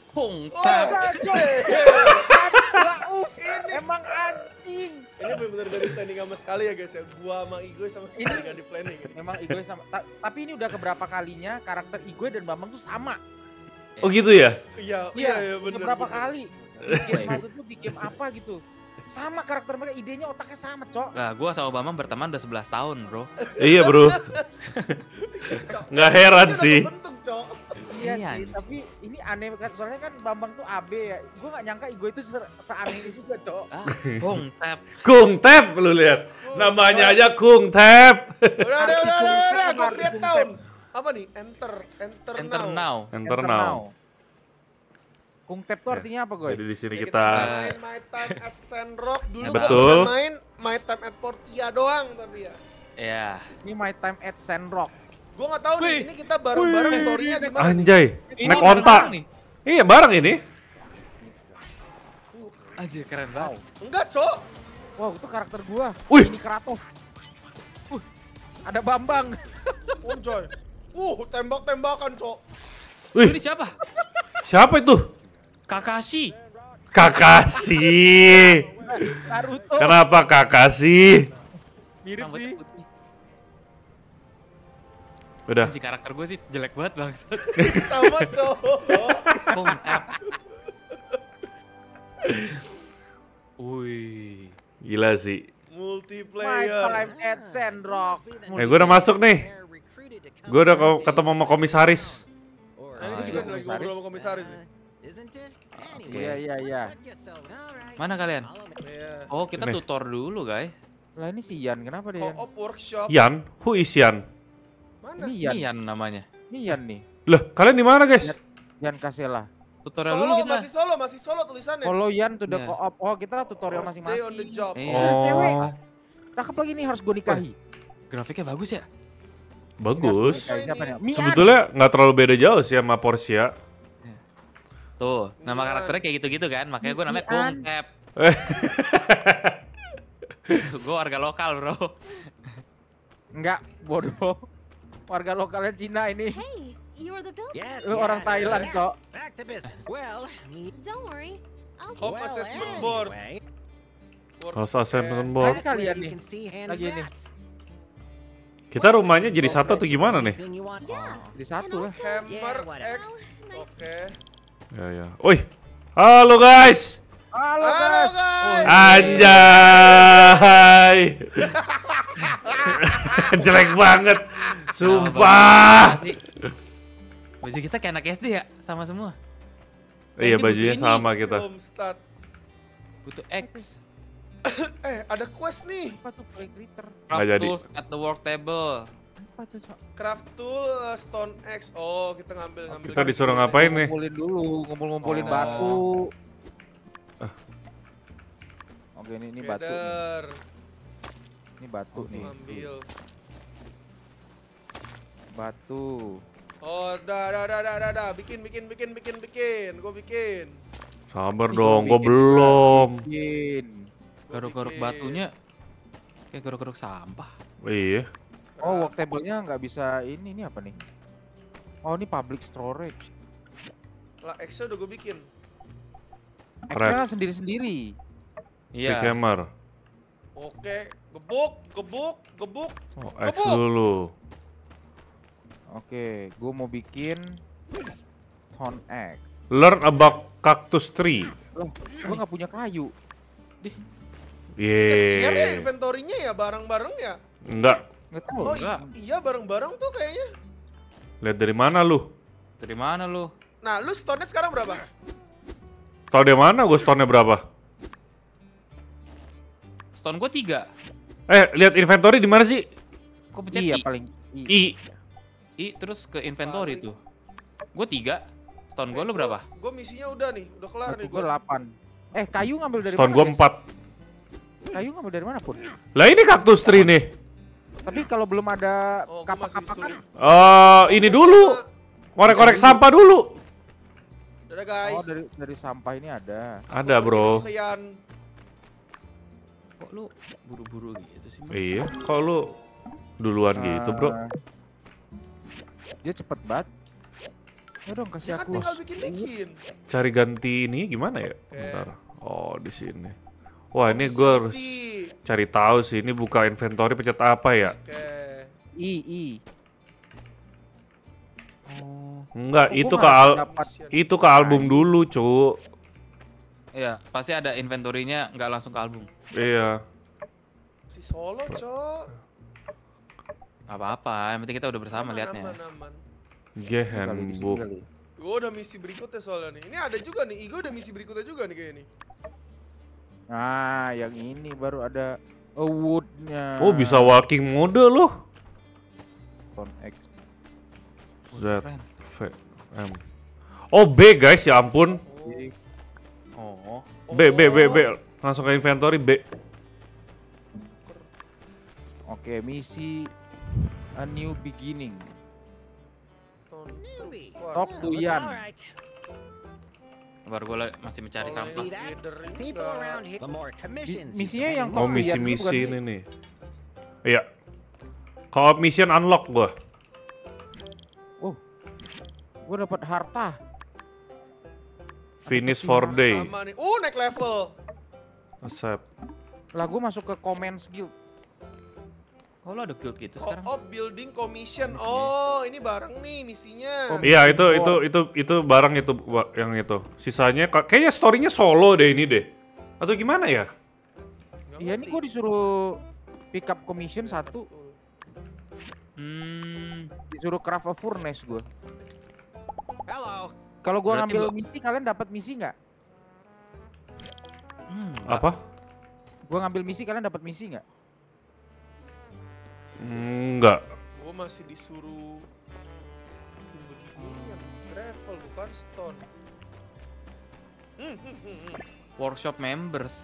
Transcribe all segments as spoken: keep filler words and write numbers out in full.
Kung Oh, tap. Rauf, emang anjing. Ini benar-benar dari planning sama sekali ya guys ya. Gua sama Igoy sama sekali nggak di planning. Memang Igoy sama. Ta tapi ini udah keberapa kalinya karakter Igoy dan Bambang tuh sama. Oh gitu ya? Iya, Iya, iya, udah bener. berapa bener. kali. Di game satu tuh di game apa gitu. Sama karakter mereka, idenya otaknya sama, Cok. Lah, gua sama Bambang berteman udah sebelas tahun, bro. Iya bro. Nggak heran Ini udah sih. kebentuk, Cok. Iya Iya, sih, nih. tapi ini aneh kan soalnya kan Bambang tuh A B ya. Gue gak nyangka Igoy itu se- seaneh itu juga, Cok. Ah, Kung tap. Kung Tap lu lihat. Namanya aja Kung Tap. Udah, udah, udah, udah, udah, Arti gua Kung create Tap. tahun. Apa nih? Enter, enter, Enter now. now. Enter now. Kung Tap tuh Ya, artinya apa, Goy? Jadi di sini Ya, kita main My Time at Sandrock dulu. Ya, gua betul. pernah main My Time at Portia doang tapi ya. Ya. Ini My Time at Sandrock. Gua nggak tahu nih, Wih. ini kita bareng-bareng story-nya gimana? anjay. Ini Naik bareng-bareng onta. nih. Iya bareng ini. Anjir, keren banget. Enggak, Cok. Wow, itu karakter gua. Wih. Ini Kratos. Uh, ada Bambang. Oncoy. Uh, tembak-tembakan, Cok. Wih, Ini siapa? siapa itu? Kakashi. Kakashi. Naruto. Kenapa Kakashi? Mirip Rambutnya sih. putih. Udah. Anjir, karakter gue sih jelek banget bang. Sama, Cok. Kung tap. Wih. Gila sih. My Multiplayer. Time at Sandrock. Eh, gue udah masuk nih. Gue udah ko- ketemu sama komisaris. Nah, ini Oh, juga iya. lagi ngobrol sama komisaris nih. Iya, iya, iya. Mana kalian? Iya. Oh, kita Ini. tutor dulu, guys. Lah ini si Yan, kenapa dia? Yan? Co-op workshop. Yan, who is Yan? Mana? Ini Yan. Ini Yan namanya. Ini Yan nih. Loh, kalian di mana guys? Yan Kasela. Tutorial Solo, dulu kita. masih solo, masih solo tulisannya. Follow Yan to the Iya. co-op. Oh, kita tutorial Or stay on the masing-masing. job. Iya. Ada cewek. Oh, Cakep lagi nih, harus gue nikahi. Grafiknya bagus ya? bagus. Nikahi siapa nih? Mian. Sebetulnya nggak terlalu beda jauh sih sama Portia. Tuh, nama Mian. karakternya kayak gitu-gitu kan. Makanya gue namanya Mian. Kung Tap. Gue warga lokal, bro. Enggak, bodoh. Warga lokalnya Cina ini. Hey, you're the builder. Yes, Lu orang yes, Thailand, yeah. Cok. Back to business. Well, me. Don't worry. I'll Home well, assessment board. anyway, House assessment Nah, board. ini kalian you nih. can see hand Lagi ini. vats. Kita rumahnya jadi satu atau gimana nih? Anything you want. Yeah. Di satu lah. Hammer Yeah, whatever. X. Oke. Ya ya. Woi, halo guys. Halo, Halo guys. guys. Anjay. Jelek banget. Sumpah. Nama bagus. Baju kita kayak anak S D ya? Sama semua. Iya, Ini bajunya butuh ini. sama kita. Homestad. Butuh X. Eh, ada quest nih. Apa tuh play glitter? Nggak Craft jadi. tools at the work table. Apa tuh, Cok? Craft tool, uh, stone X. Oh, kita ngambil ngambil. Kita disuruh ngapain nih? Ngumpulin dulu, ngumpul-ngumpulin Oh. batu. Oke, ini ini batu. nih. Gather. Ini batu nih. Ambil. Batu. Oh, dah, dah, dah, dah, dah, dah. Bikin, bikin, bikin, bikin, bikin. Gue bikin. Sabar Ih, dong, gua gua bikin belum. Bikin. Gua Garuk-garuk bikin. batunya kayak garuk-garuk sampah. Iya. Oh, work table-nya nggak bisa ini, ini apa nih? Oh, ini public storage. Lah, X-nya udah gue bikin. X-nya sendiri-sendiri. Iya. Hammer. Oke, gebuk, gebuk, gebuk. Oh, X Kebuk. dulu. Oke, gue mau bikin Stone Egg. Learn about cactus tree. Loh, gue nggak punya kayu. Share ya Yeay. inventory-nya ya, barang-barang ya. Enggak. Nggak tahu. Oh enggak. i- iya, barang-barang tuh kayaknya. Lihat dari mana lu? Dari mana lu? Nah, lu stone-nya sekarang berapa? Tahu dari mana gua stone-nya berapa? Stone gua tiga. Eh, lihat inventory di mana sih? Kok pencet Iya I? paling. I. I. I terus ke inventory Paling. tuh. Gua tiga. Stone gua lu berapa? Gue misinya udah nih, udah kelar Batu nih gue gue. delapan. Eh, kayu ngambil dari Stone mana? gua guys? empat. Kayu ngambil dari mana pun? Lah ini cactus tree nih. Tapi kalau belum ada Oh, gue masih kapak-kapakan, disuruh. Eh, ini dulu. Korek-korek sampah dulu. Dadah guys. oh dari dari sampah ini ada. Ada, Bro. Kian. Kok lu buru-buru gitu sih? Bang? Iya, kok lu duluan gitu, Bro? Eh, Dia cepet banget. Ya dong kasih Ya kan aku. tinggal bikin-bikin. Cari ganti ini gimana ya? Oke. Bentar. Oh, di sini. Wah, ini Misi, gue harus misi. cari tahu sih. Ini buka inventory pencet apa ya? Oke. I I. Oh. Enggak, Oh, itu gua ke nggak al dapat. itu ke album dulu, cu. Iya, pasti ada inventory-nya nggak langsung ke album. Iya. Si solo, Cok. Gak apa-apa, yang penting kita udah bersama Aman, liatnya. aman, aman. G Kali di sini handbook. kali. Gue udah misi berikutnya soalnya nih. Ini ada juga nih. Igo udah misi berikutnya juga nih kayak ini. Ah, yang ini baru ada awardnya. Oh, bisa walking mode loh. Ton X. Z V M. Oh, B guys, ya ampun. Oh. B B B B. Langsung ke inventory B. Oke, misi A New Beginning. Newbie. Talk to Yan. Alright. Baru gue masih mencari Kalau sampah. See that? Leader ini People nggak- around here, the more Di- commissions. misinya you yang pay, Oh, Talk to Yan itu misi-misi bukan sih? ini nih. Iya. Co-op mission unlock gua. Oh, gue dapat harta. Finish for day. Sama nih. Oh, naik level. Accept. Lah gue masuk ke comments guild. Oh, lo ada guild gitu sekarang? Co-op building commission. Oh, ini bareng nih misinya. Oh, Iya, itu itu itu itu barang itu Wak, yang itu. Sisanya ka- kayaknya story-nya solo deh ini deh. Atau gimana ya? Nggak Iya, ini ngerti. gue disuruh pick up commission satu, Hmm. disuruh craft a furnace gue. Hello. Kalau gue Berarti ngambil belum- misi, kalian dapat misi nggak? Hmm, Apa? Gue ngambil misi, kalian dapat misi nggak? Enggak. Gue masih disuruh bikin beginian. Travel bukan stone. Hmm, hmm, hmm, hmm. Workshop members.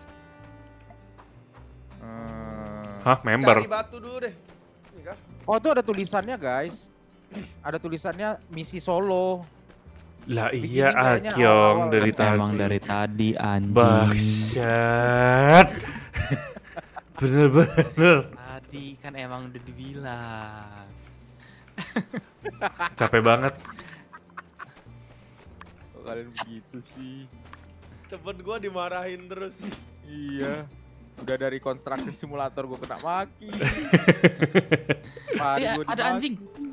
Hmm. Hah, member. Cari batu dulu deh. Ini kah? Oh, tuh ada tulisannya guys. Ada tulisannya misi solo. Lah Bikin iya ini kayaknya Akyong awal-awal. dari tadi. Emang dari tadi anjing. Bangsat. Bener-bener. Tadi kan emang udah dibilang. Capek banget. Kok kalian begitu sih? Temen gue dimarahin terus. Iya. Udah dari construction simulator gue kena maki. Mari Eh, gua ada dimaki. anjing.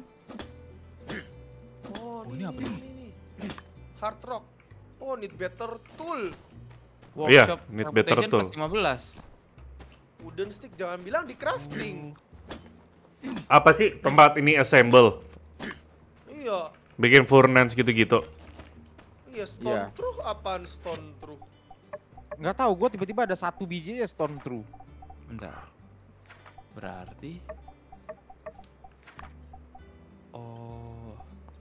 Oh, Oh, ini apa nih? Hard rock. Oh, need better tool. Iya, Workshop need better reputation tool. plus lima belas. Wooden stick jangan bilang di crafting. Apa sih tempat ini assemble? Iya. Bikin furnace gitu-gitu. Iya, stone Iya. truth apaan stone truth? Nggak tahu, gue tiba-tiba ada satu biji ya stone true. Bentar. Berarti Oh.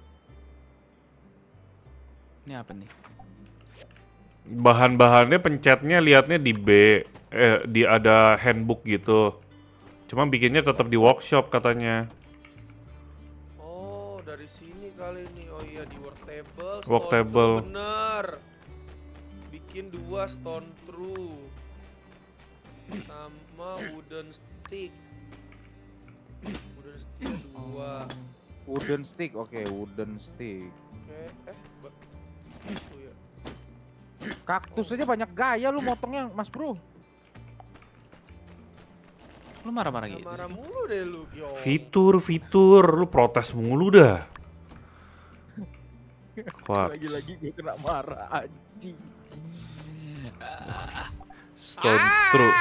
Ini apa nih? Bahan-bahannya pencetnya liatnya di B. Eh, di ada handbook gitu. Cuma bikinnya tetap di workshop katanya. Oh, dari sini kali ini. Oh iya, di work table. stone Work table. true, bener. Bikin dua stone true. Sama wooden stick. Wooden stick dua. Wooden stick, oke wooden stick. Oke, eh, ba- oh iya. Kaktus aja banyak gaya lu motongnya, Mas Bro. Lu marah-marah Nggak gitu marah sih? mulu deh lu, Gyo. Fitur, fitur, lu protes mulu dah. Quartz, Lagi-lagi gue kena marah anjing. stone true.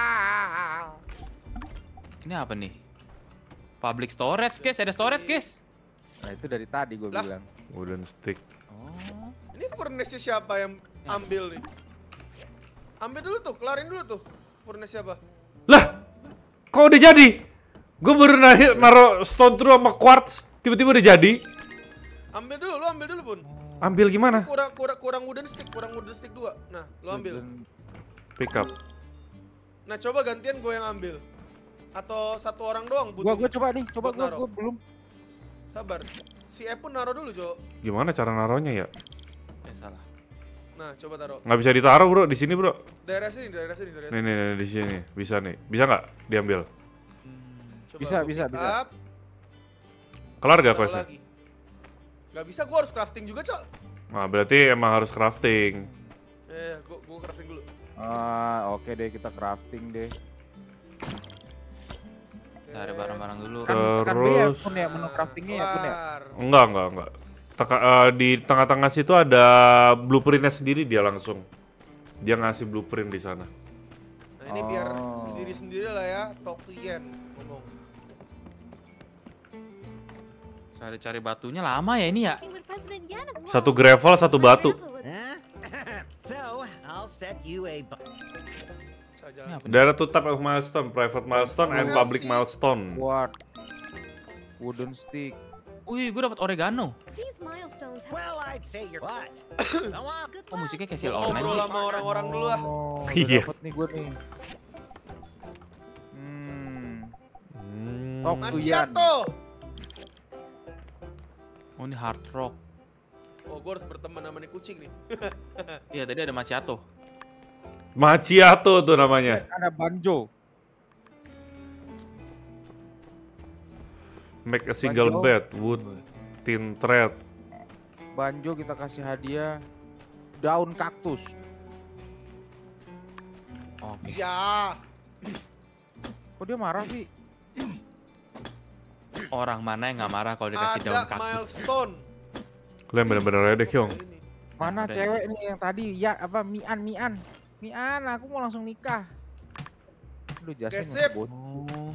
Ini apa nih? Public storage, guys. Ada storage, guys. Nah itu dari tadi gue Lah. bilang. Wooden stick. Oh. Ini furnace siapa yang ambil nih? Ambil dulu tuh, kelarin dulu tuh. Furnace siapa? Lah, kok udah jadi? Gue baru nanya naro stone true sama quartz, tiba-tiba udah jadi. Ambil dulu, lu ambil dulu pun. Ambil gimana? Kurang kurang kurang wooden stick, kurang wooden stick dua. Nah, lu ambil. Wooden- Pick up. Nah, coba gantian gue yang ambil. Atau satu orang doang Gua butuhnya. gua coba nih, coba Buat gua, naro. gua belum. Sabar. Si E pun naro dulu, Jo. Gimana cara naruhnya ya? Eh, salah. Nah, coba taruh. Nggak bisa ditaruh bro, di sini bro. Daerah sini, daerah sini, daerah Nih sini. nih nih di sini, bisa nih. Bisa nggak diambil? Hmm. Coba Bisa, gua bisa, pick bisa. up, Kelar gak taruh questnya? lagi. Gak bisa, gua harus crafting juga, Cok. Nah, berarti emang harus crafting. Eh, gua gua crafting dulu. Ah, oke deh kita crafting deh. Cari barang-barang dulu. Kan tekan B ya Terus- pun ya menu craftingnya ya pun ya. Kelar. Enggak, enggak, enggak. Teka- eh, di tengah-tengah situ ada blueprintnya sendiri dia langsung. Dia ngasih blueprint di sana. Nah, ini biar Oh. sendiri-sendiri lah ya, talk to Yen ngomong. Cari-cari batunya lama ya ini ya. With President Yan of Satu Wall. gravel, satu My batu. grandpa was- Huh? So, I'll set you a bu- Saya Ini jalan. apa nih? There are two type of milestone, private milestone and public milestone. Buat wooden stick. Wih, gue dapat oregano. These milestones have Well, I'd say you're what? Go on. good Oh, luck. musiknya kayak Seal Gua Online ngobrol sih. sama orang-orang dulu ah. Oh, udah Iya. dapet nih gue nih. Hmm. Hmm. Talk to Yan. Macchiato. Oh, ini hard rock. Oh, gua harus berteman sama nih kucing nih. Iya, tadi ada macchiato. Macchiato tuh namanya. Ada banjo. Make a single Banjo. bed, wood, tin thread. Banjo kita kasih hadiah daun kaktus. Oke. Ya. Kok dia marah sih? Orang mana yang nggak marah kalau dikasih daun Ada kaktus? milestone. Kalian bener-bener redek, Yong. Ini. Mana Udah. cewek nih yang tadi ya apa Mian Mian. Mian, aku mau langsung nikah. Lu jasnya Gesip. ngebut. Oh,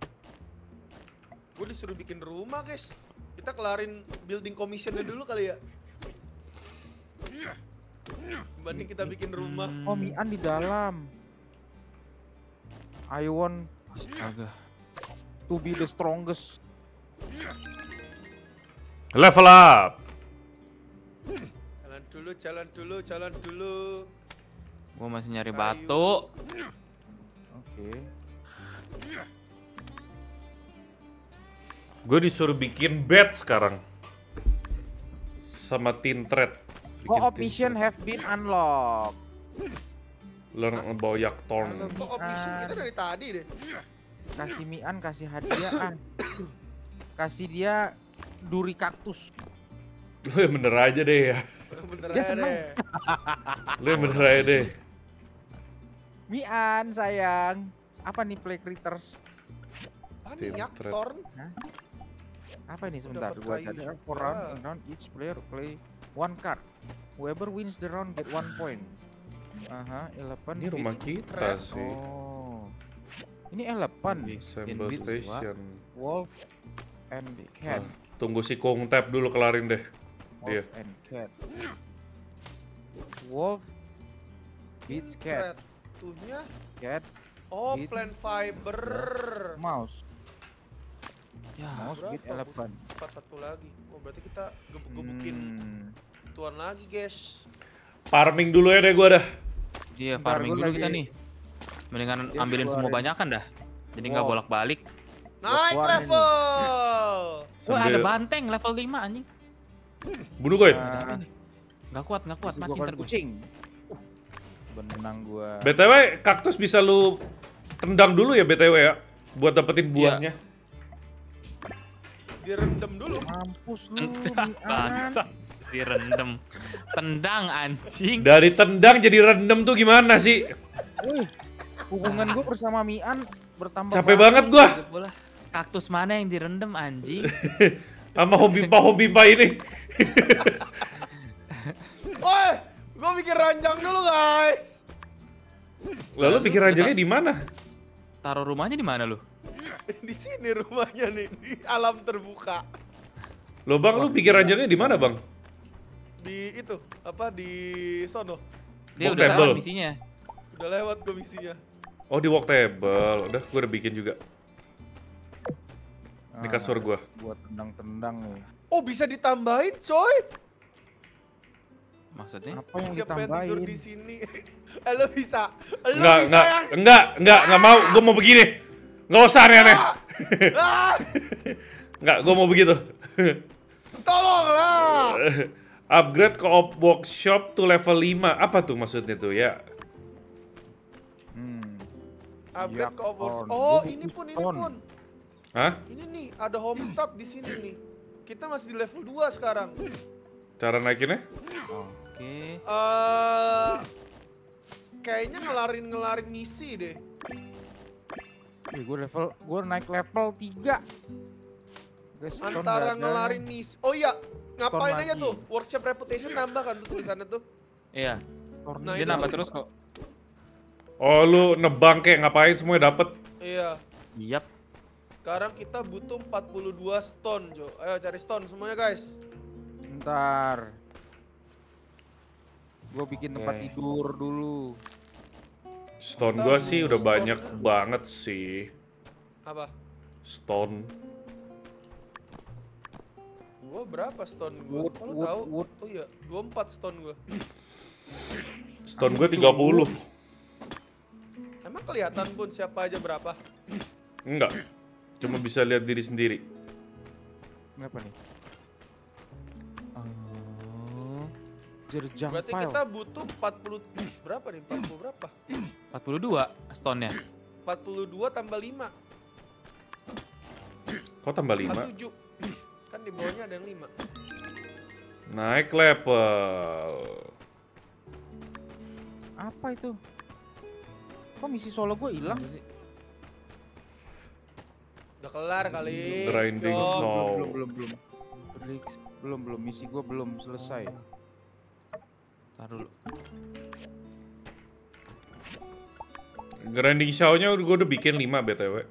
Gue disuruh bikin rumah, guys. Kita kelarin building commissionnya dulu kali ya. Dibanding kita bikin rumah. hmm, Oh, Mian di dalam. I want astaga. to be the strongest. Level up. Jalan dulu, jalan dulu, jalan dulu. Gue masih nyari Kayu. batu. Oke. Gue disuruh bikin bed sekarang. Sama tin thread. Bikin Co-op tin mission thread. have been unlocked. Learn about yak thorn. Halo, Kok option kita dari tadi deh. Kasih Mian, kasih hadiah ah. Kasih dia duri kaktus. Lu yang bener aja deh ya. Bener Dia aja seneng. deh. Lu yang bener aja deh. Mian sayang. Apa nih play critters? Ah, ini Tim thread. Yaktorn. Apa ini sebentar dapat gua kayu cari. For juga. round, in round each player play one card. Whoever wins the round get one point. Aha, eleven. Ini rumah feet. kita sih. Oh. Ini eleven. Assemble Beats, station. Wolf and cat. Ah, tunggu si Kung Tap dulu kelarin deh. Wolf Iya. and cat. Wolf beats cat. Tuhnya. Cat Oh, Beats. plant fiber. mouse. Ya, Mouse beat Berapa? eleven. Empat satu lagi. Oh, berarti kita gebuk-gebukin Hmm. tuan lagi, guys. Farming dulu ya deh gua dah. iya Bentar, farming gua dulu lagi- kita nih. Mendingan Dia ambilin semua keluarin. banyakan dah. Jadi nggak Wow. bolak-balik. Naik keluarin level. Wah, ada Sambil- banteng level lima anjing. Bunuh gue. Nah, Ada ini. Nggak kuat, nggak kuat, kasih mati gua ntar gue. kucing. Benang gua. B T W kaktus bisa lu tendang dulu ya B T W ya. Buat dapetin buahnya. Direndam dulu. Mampus lu, Tendang, Mian. bangsa. Direndam. Tendang anjing. Dari tendang jadi rendem tuh gimana sih? Wih, hubungan gua bersama Mian bertambah. Capek banget gua. Bola. Kaktus mana yang direndam anjing? Sama homimpa-homimpa ini. Woi, gua bikin ranjang dulu, guys. Lalu pikir ranjangnya di mana? Taruh rumahnya di mana lu? Di sini rumahnya nih, di alam terbuka. Lo bang, lu pikir ranjangnya di mana bang? Di itu, apa di sono. Dia Walk udah table. lewat misinya. Udah lewat komisinya. Oh di walk table. Udah, gue udah bikin juga di Ah, kasur gua. Buat tendang-tendang nih. Oh, bisa ditambahin, coy. Maksudnya? Apa yang Siapa yang tidur ditambahin? di sini? Eh, lo bisa. Lo Enggak, bisa enggak, yang... enggak, enggak, enggak mau. Gue mau begini. Nggak usah aneh-aneh. Ah, Enggak, gue mau begitu. tolonglah. Upgrade co-op workshop to level lima. Apa tuh maksudnya tuh ya? Hmm. Upgrade Yak ke Overworld. on. Oh, Gua ini butuh pun, ini stone. pun. Hah? Ini nih, ada homestad di sini nih. Kita masih di level dua sekarang. Cara naikinnya? Oke. Eh, kayaknya ngelarin-ngelarin misi deh. Ih, gue level, gue naik level tiga. Guys, stone Antara nggak ada. ngelarin misi. Oh iya, ngapain Stone aja lagi. tuh? Workshop reputation nambah kan tuh tulisannya tuh. Iya. Stone Nah, Dia itu nambah tuh. terus kok. Oh lu nebang kayak ngapain semuanya dapet? Iya. Yap. Sekarang kita butuh empat puluh dua stone, Jo. Ayo cari stone semuanya, guys. Ntar. Gue bikin tempat Oke. tidur dulu. Stone Ntar gua dulu sih udah stone-nya. banyak banget sih. Apa? Stone. Gua berapa stone gua? Wood, Oh, lu wood, tahu? wood. Oh iya, dua puluh empat stone gua. Stone gua tiga puluh. Emang kelihatan pun siapa aja berapa? Enggak. Cuma bisa lihat diri sendiri. Kenapa nih? Oh, Jerjang Berarti file. kita butuh empat puluh berapa nih? empat puluh berapa? empat puluh dua stone-nya. empat puluh dua tambah lima. Kok tambah lima? empat puluh tujuh. Kan di bawahnya ada yang lima. Naik level. Apa itu? Kok misi solo gue hilang? Apa sih? Udah kelar kali. Grinding Jo. soul. Belum, belum, belum, belum. Belum, belum. Misi gue belum selesai. Taruh dulu. Grinding show-nya gue udah bikin lima B T W.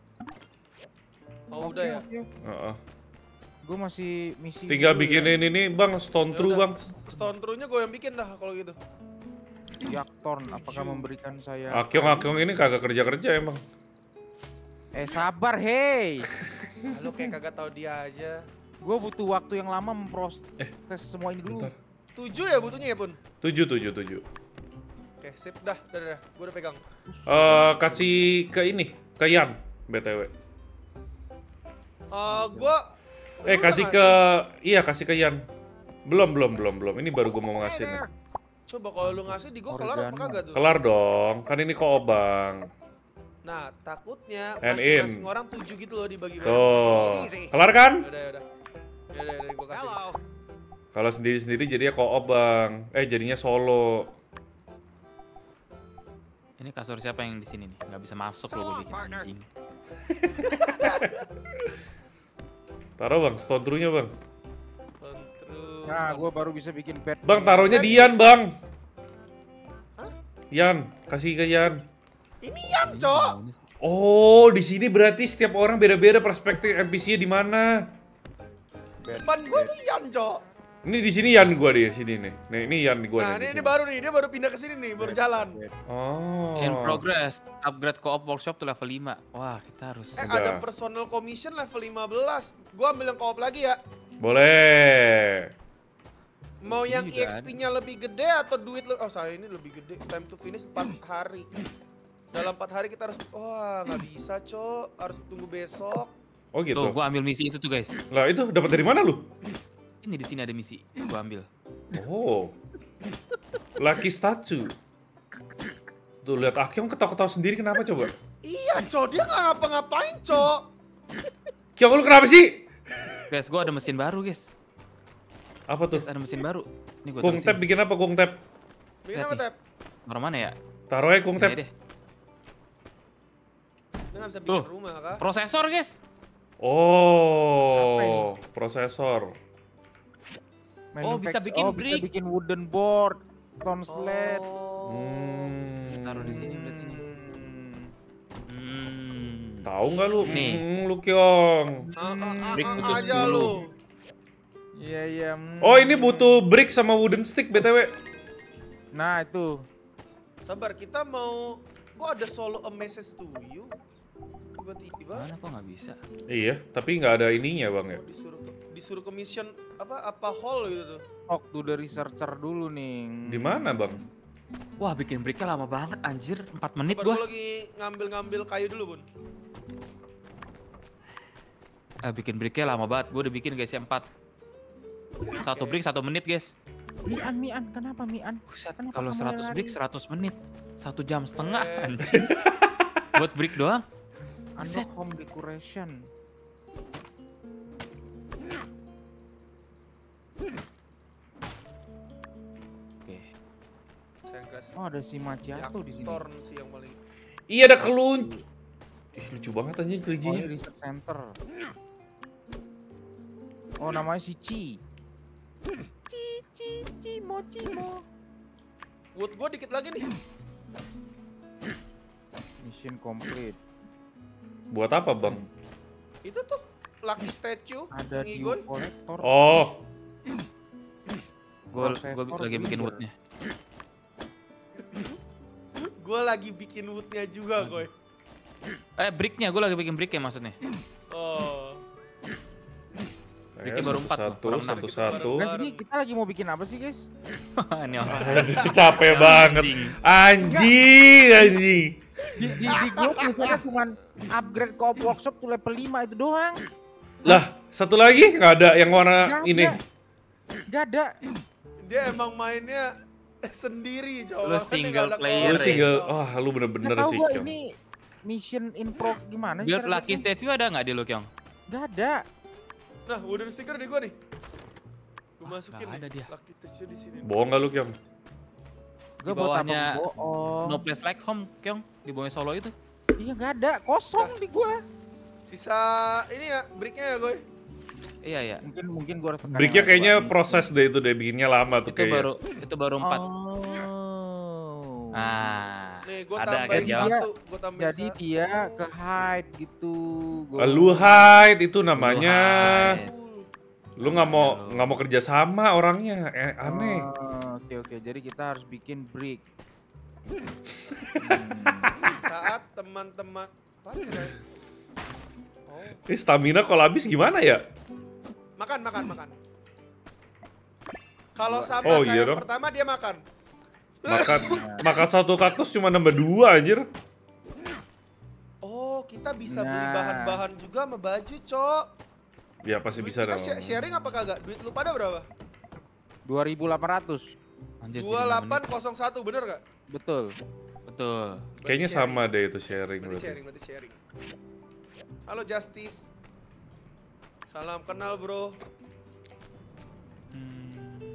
Oh udah ya. Heeh. Gue masih misi. Tinggal dulu ya. bikinin ini Bang, Stone Ya True udah, Bang. Stone true-nya gue yang bikin dah kalau gitu. Yaktorn, apakah memberikan saya? Akyong-akyong ini kagak kerja-kerja emang. Eh sabar, hey. Ah, lu kayak kagak tahu dia aja. Gue butuh waktu yang lama memproses semua ini dulu. Bentar. Tujuh ya butuhnya ya pun. Tujuh, tujuh, tujuh. Oke sip dah, dah, dah, dah. Gue udah pegang. Eh kasih ke ini, ke Yan B T W. Eh gue. Eh kasih ke, iya kasih ke Yan. Belum, belum, belum, belum. Ini baru gue mau ngasih nih. Coba kalau lu ngasih di gue kelar apa Organo. kagak tuh? Kelar dong, kan ini kok Bang. Nah takutnya And masing-masing in. orang tujuh gitu loh dibagi. Tuh, kelar kan? Yaudah yaudah. Yaudah yaudah gue kasih. Hello. Kalau sendiri-sendiri jadinya co-op Bang. Eh jadinya solo. Ini kasur siapa yang di sini nih? Nggak bisa masuk loh gue bikin anjing. Taruh Bang, Stone True-nya Bang. Stone true. Nah, gue baru bisa bikin bed. Bang, taruhnya di Yan Bang. Yan, kasih ke Yan. Ini yang cok. Oh, di sini berarti setiap orang beda-beda perspektif N P C-nya di mana. Depan gue tuh Yan cok. Ini di sini Yan gua di sini nih. Nih, ini Yan gua Nah nih. di ini, ini sini. baru nih, dia baru pindah ke sini nih, baru jalan. Oh. In progress, upgrade co-op workshop tuh level lima. Wah, kita harus. Eh Udah. ada personal commission level lima belas. Gua ambil yang co-op lagi ya. Boleh. Mau Ini yang juga E X P-nya lebih gede atau duit le- oh saya ini lebih gede. Time to finish empat hari. Dalam empat hari kita harus wah nggak bisa cok, harus tunggu besok. Oh gitu. Tuh, gua ambil misi itu tuh guys. Lah itu dapat dari mana lu? Ini di sini ada misi, gua ambil. Oh. Lucky statue. Tuh lihat Akyong ketawa-ketawa sendiri kenapa coba? Iya cok, dia nggak ngapa-ngapain cok. Kyong lu kenapa sih? Guys, gua ada mesin baru guys. Apa tuh? Guys, ada mesin baru. Ini gua Kung terusin. Tap bikin apa Kung Tap? Bikin Lihat apa nih. tap? Taruh mana ya? Taruh aja Kung Sini Tap. deh. Dia nggak bisa bikin Tuh. rumah kah? Prosesor guys. Oh, prosesor. Oh, bisa Manufacture- bikin oh, brick. bisa bikin wooden board, stone slab. Oh. Hmm. Taruh di sini berarti nih. Hmm. Hmm. Tahu nggak lu? Nih. Hmm, lu Kyong. Ah, ah, ah, Brick ah, butuh aja sepuluh. lu. Iya iya. hmm. Oh, ini butuh brick sama wooden stick B T W. Nah itu. Sabar, kita mau kok ada solo a message to you? Tiba-tiba Mana kok nggak bisa? Iya, tapi nggak ada ininya Bang ya. oh, disuruh ke, disuruh ke mission apa apa hall gitu tuh. Talk to the researcher dulu nih. Di mana Bang? Wah, bikin bricknya lama banget anjir. empat menit Sabar, gua. gua lagi ngambil-ngambil kayu dulu, Bun. Eh, bikin bricknya lama banget. Gua udah bikin guys ya empat. Satu brick satu menit guys. Mian Mian kenapa Mian? Buset, Kenapa kalau kamu seratus lari? brick seratus menit. Satu jam setengah Eh. anjir. Buat brick doang. Buset. Unlock home decoration. Sandgrass. Oh, ada si Macchiato di sini. Thorn sih yang paling. Iya ada kelunci. Ih lucu banget anjing Oh, kelincinya. ini research center. Oh, namanya si Ci. Ci, Ci, Cimo, Cimo. Wood gua dikit lagi nih. Mission complete. Buat apa bang? Itu tuh lucky statue. Ada Ngigoy. Dew Collector. Oh, Gue Processor lagi bikin juga. woodnya. Gua lagi bikin woodnya juga, Goy. Eh bricknya, gue lagi bikin bricknya maksudnya. Oh. Bikin baru empat loh, satu orang enam. satu satu. Guys, ini kita lagi mau bikin apa sih, guys? Ini orang. Capek banget. Anjing, anjing. Di, di, di gue tulisannya cuma upgrade co-op workshop tuh level lima itu doang. Lah, satu lagi nggak ada yang warna Nggak ini. ada. Nggak ada. Dia emang mainnya sendiri, coba. Lu single player Lu ya? single, wah lu bener-bener Nggak tahu sih. gue Kyong. ini mission in pro gimana sih? Build cara lucky bikin? statue ada nggak di lu, Kyong? Nggak ada. Nah, wooden sticker di gua nih. Gua Ah, masukin nggak ada nih. dia. Lucky statue di sini. Bohong nggak lu Kyong? Gue Di buat apa bawahnya bohong. No place like home, Kyong. Di bawahnya Solo itu. Iya nggak ada, kosong di gua. Sisa ini ya, bricknya ya, Goy. Iya ya. Mungkin mungkin gua harus tekan Bricknya yang kayaknya dua. proses deh itu deh, bikinnya lama tuh Itu kayaknya. baru itu baru empat. Oh. Nah, Nih, gua ada kan tambahin Kyong? Dia- satu, gua tambahin Jadi satu. dia ke hide gitu. Gua- Ah, Lu hide itu namanya. hide. Lu nggak mau nggak mau kerja sama orangnya, eh, aneh. Oh, Oke oke, jadi kita harus bikin brick. Di saat teman-teman apa ya? Oh, Eh, stamina kalau habis gimana ya? makan makan makan. Kalau sama Oh, kayak iya yang dong. pertama dia makan. Makan makan satu kaktus cuma nambah dua anjir. Oh, kita bisa beli Nah. bahan-bahan juga sama baju, Cok. Ya pasti Duit bisa kita dong. sh- sharing apa kagak? Duit lu pada berapa? dua ribu delapan ratus. anjir. dua tiga delapan menit. nol satu, bener gak? Betul. Betul. Kayaknya Berarti sama deh itu sharing Berarti berarti. sharing, berarti sharing. Halo Justice. Salam kenal, bro. Hmm,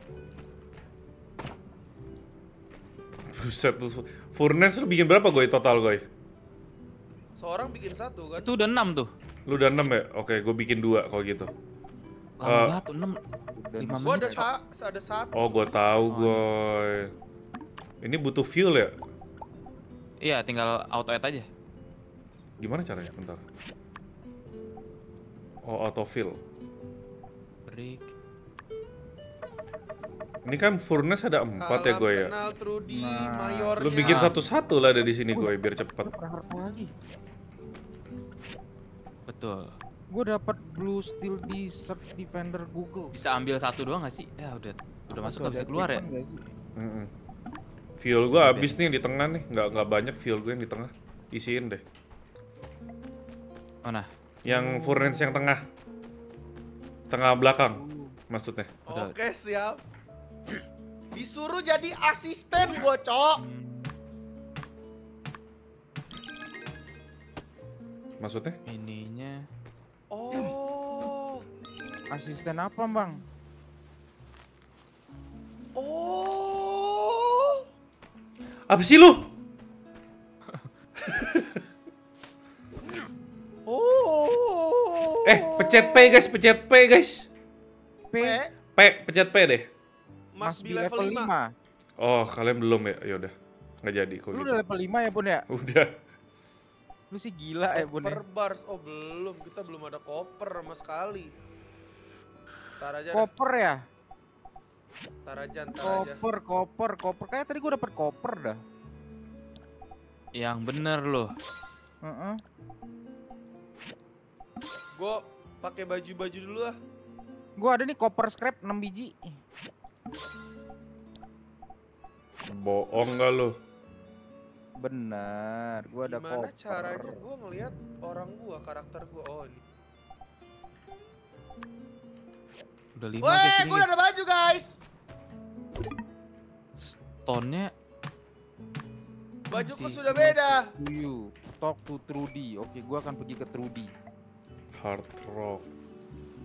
Buset lu. Furnace lu bikin berapa Goy total Goy? Seorang bikin satu kan? itu udah enam tuh. Lu udah enam ya? Oke, gue bikin dua kalau gitu. Lama Eh, banget tuh enam. lima Gua ada menit. sa ada satu. Oh, gue tahu Oh, Goy. Ini butuh fuel ya? Iya, tinggal auto add aja. Gimana caranya? Bentar. Oh, autofill. Break. Ini kan furnace ada empat ya Salam Goy ya? kenal Trudy, Nah, mayornya. Lu bikin Nah. satu-satu lah dari sini Goy biar cepet. Gua pernah apa lagi? Betul. Gue dapat blue steel di search defender Google. Bisa ambil satu doang gak sih? Ya udah udah masuk Atau nggak bisa ada keluar ya? achievement nggak sih? Mm-mm. Fuel gua habis nih di tengah nih, nggak nggak banyak fuel gue yang di tengah. Isiin deh. Mana? Yang furnace yang tengah, tengah belakang, maksudnya. Oke, siap. Disuruh jadi asisten gua, Cok. Hmm, Maksudnya? ininya Oh. Asisten apa, Bang? Oh. Apa sih lu? Oh. Eh, pencet P guys, pencet P guys. P. P. P, pencet P deh. Mas B level lima. Oh, kalian belum ya? Yaudah, nggak jadi kok Lu gitu. udah level lima ya, Bun ya? Udah. Lu sih gila ya, Bun ya. Copper bars. Oh, belum. Kita belum ada koper sama sekali. Ntar aja, dah. Koper ya? ntar aja, ntar aja. Koper, koper, koper. Kayak tadi gua dapet koper dah. yang bener loh. Heeh. Gue pakai baju-baju dulu ah. Gua ada nih koper scrap enam biji. Bohong nggak lu? Bener, gua ada Gimana koper. caranya gue ngelihat orang gua, karakter gua. Oh ini. Udah lima guys Weh, ini. gue udah ada baju guys. Stone-nya Bajuku Masih- sudah beda. To you, talk to Trudy. Oke, gua akan pergi ke Trudy. Hard rock.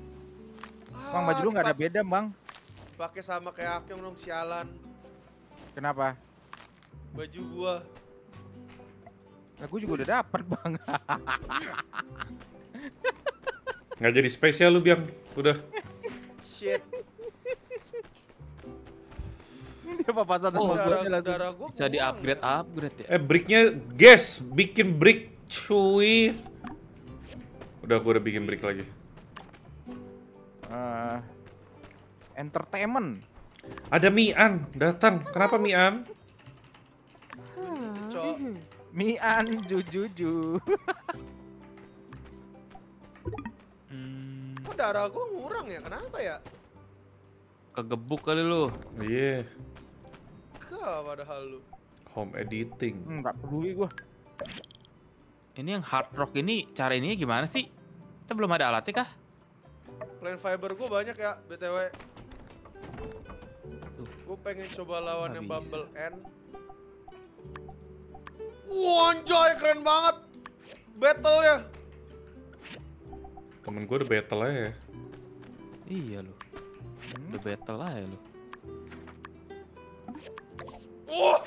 Bang, baju lu nggak ada beda, Bang. Pakai sama kayak Hakim dong, sialan. Kenapa? Baju gua. Nah, gue juga udah dapet bang. Nggak jadi spesial lu, Biang. Udah. Shit. Dia papasan sama Oh, gue Darah, langsung. darah gua Bisa di kurang upgrade ya. upgrade ya. Eh, bricknya, guys, bikin brick, cuy. Udah, gua udah bikin brick lagi. Eh, entertainment. Ada Mian datang. Kenapa Mian? Cok. Mian jujuju. Hmm, Kok darah gua ngurang ya? Kenapa ya? kegebuk kali lu. Iya. Gak padahal lu. Home editing. Hmm, nggak peduli gue. Ini yang hard rock ini cara ininya gimana sih? Kita belum ada alatnya kah? Plant fiber gua banyak ya, B T W. Tuh. Gue pengen coba lawan Nggak yang bisa. Bumble N. Wah, anjay, keren banget. Battle-nya. Temen gue udah battle aja ya. Iya lu. Udah battle aja lu. Wah.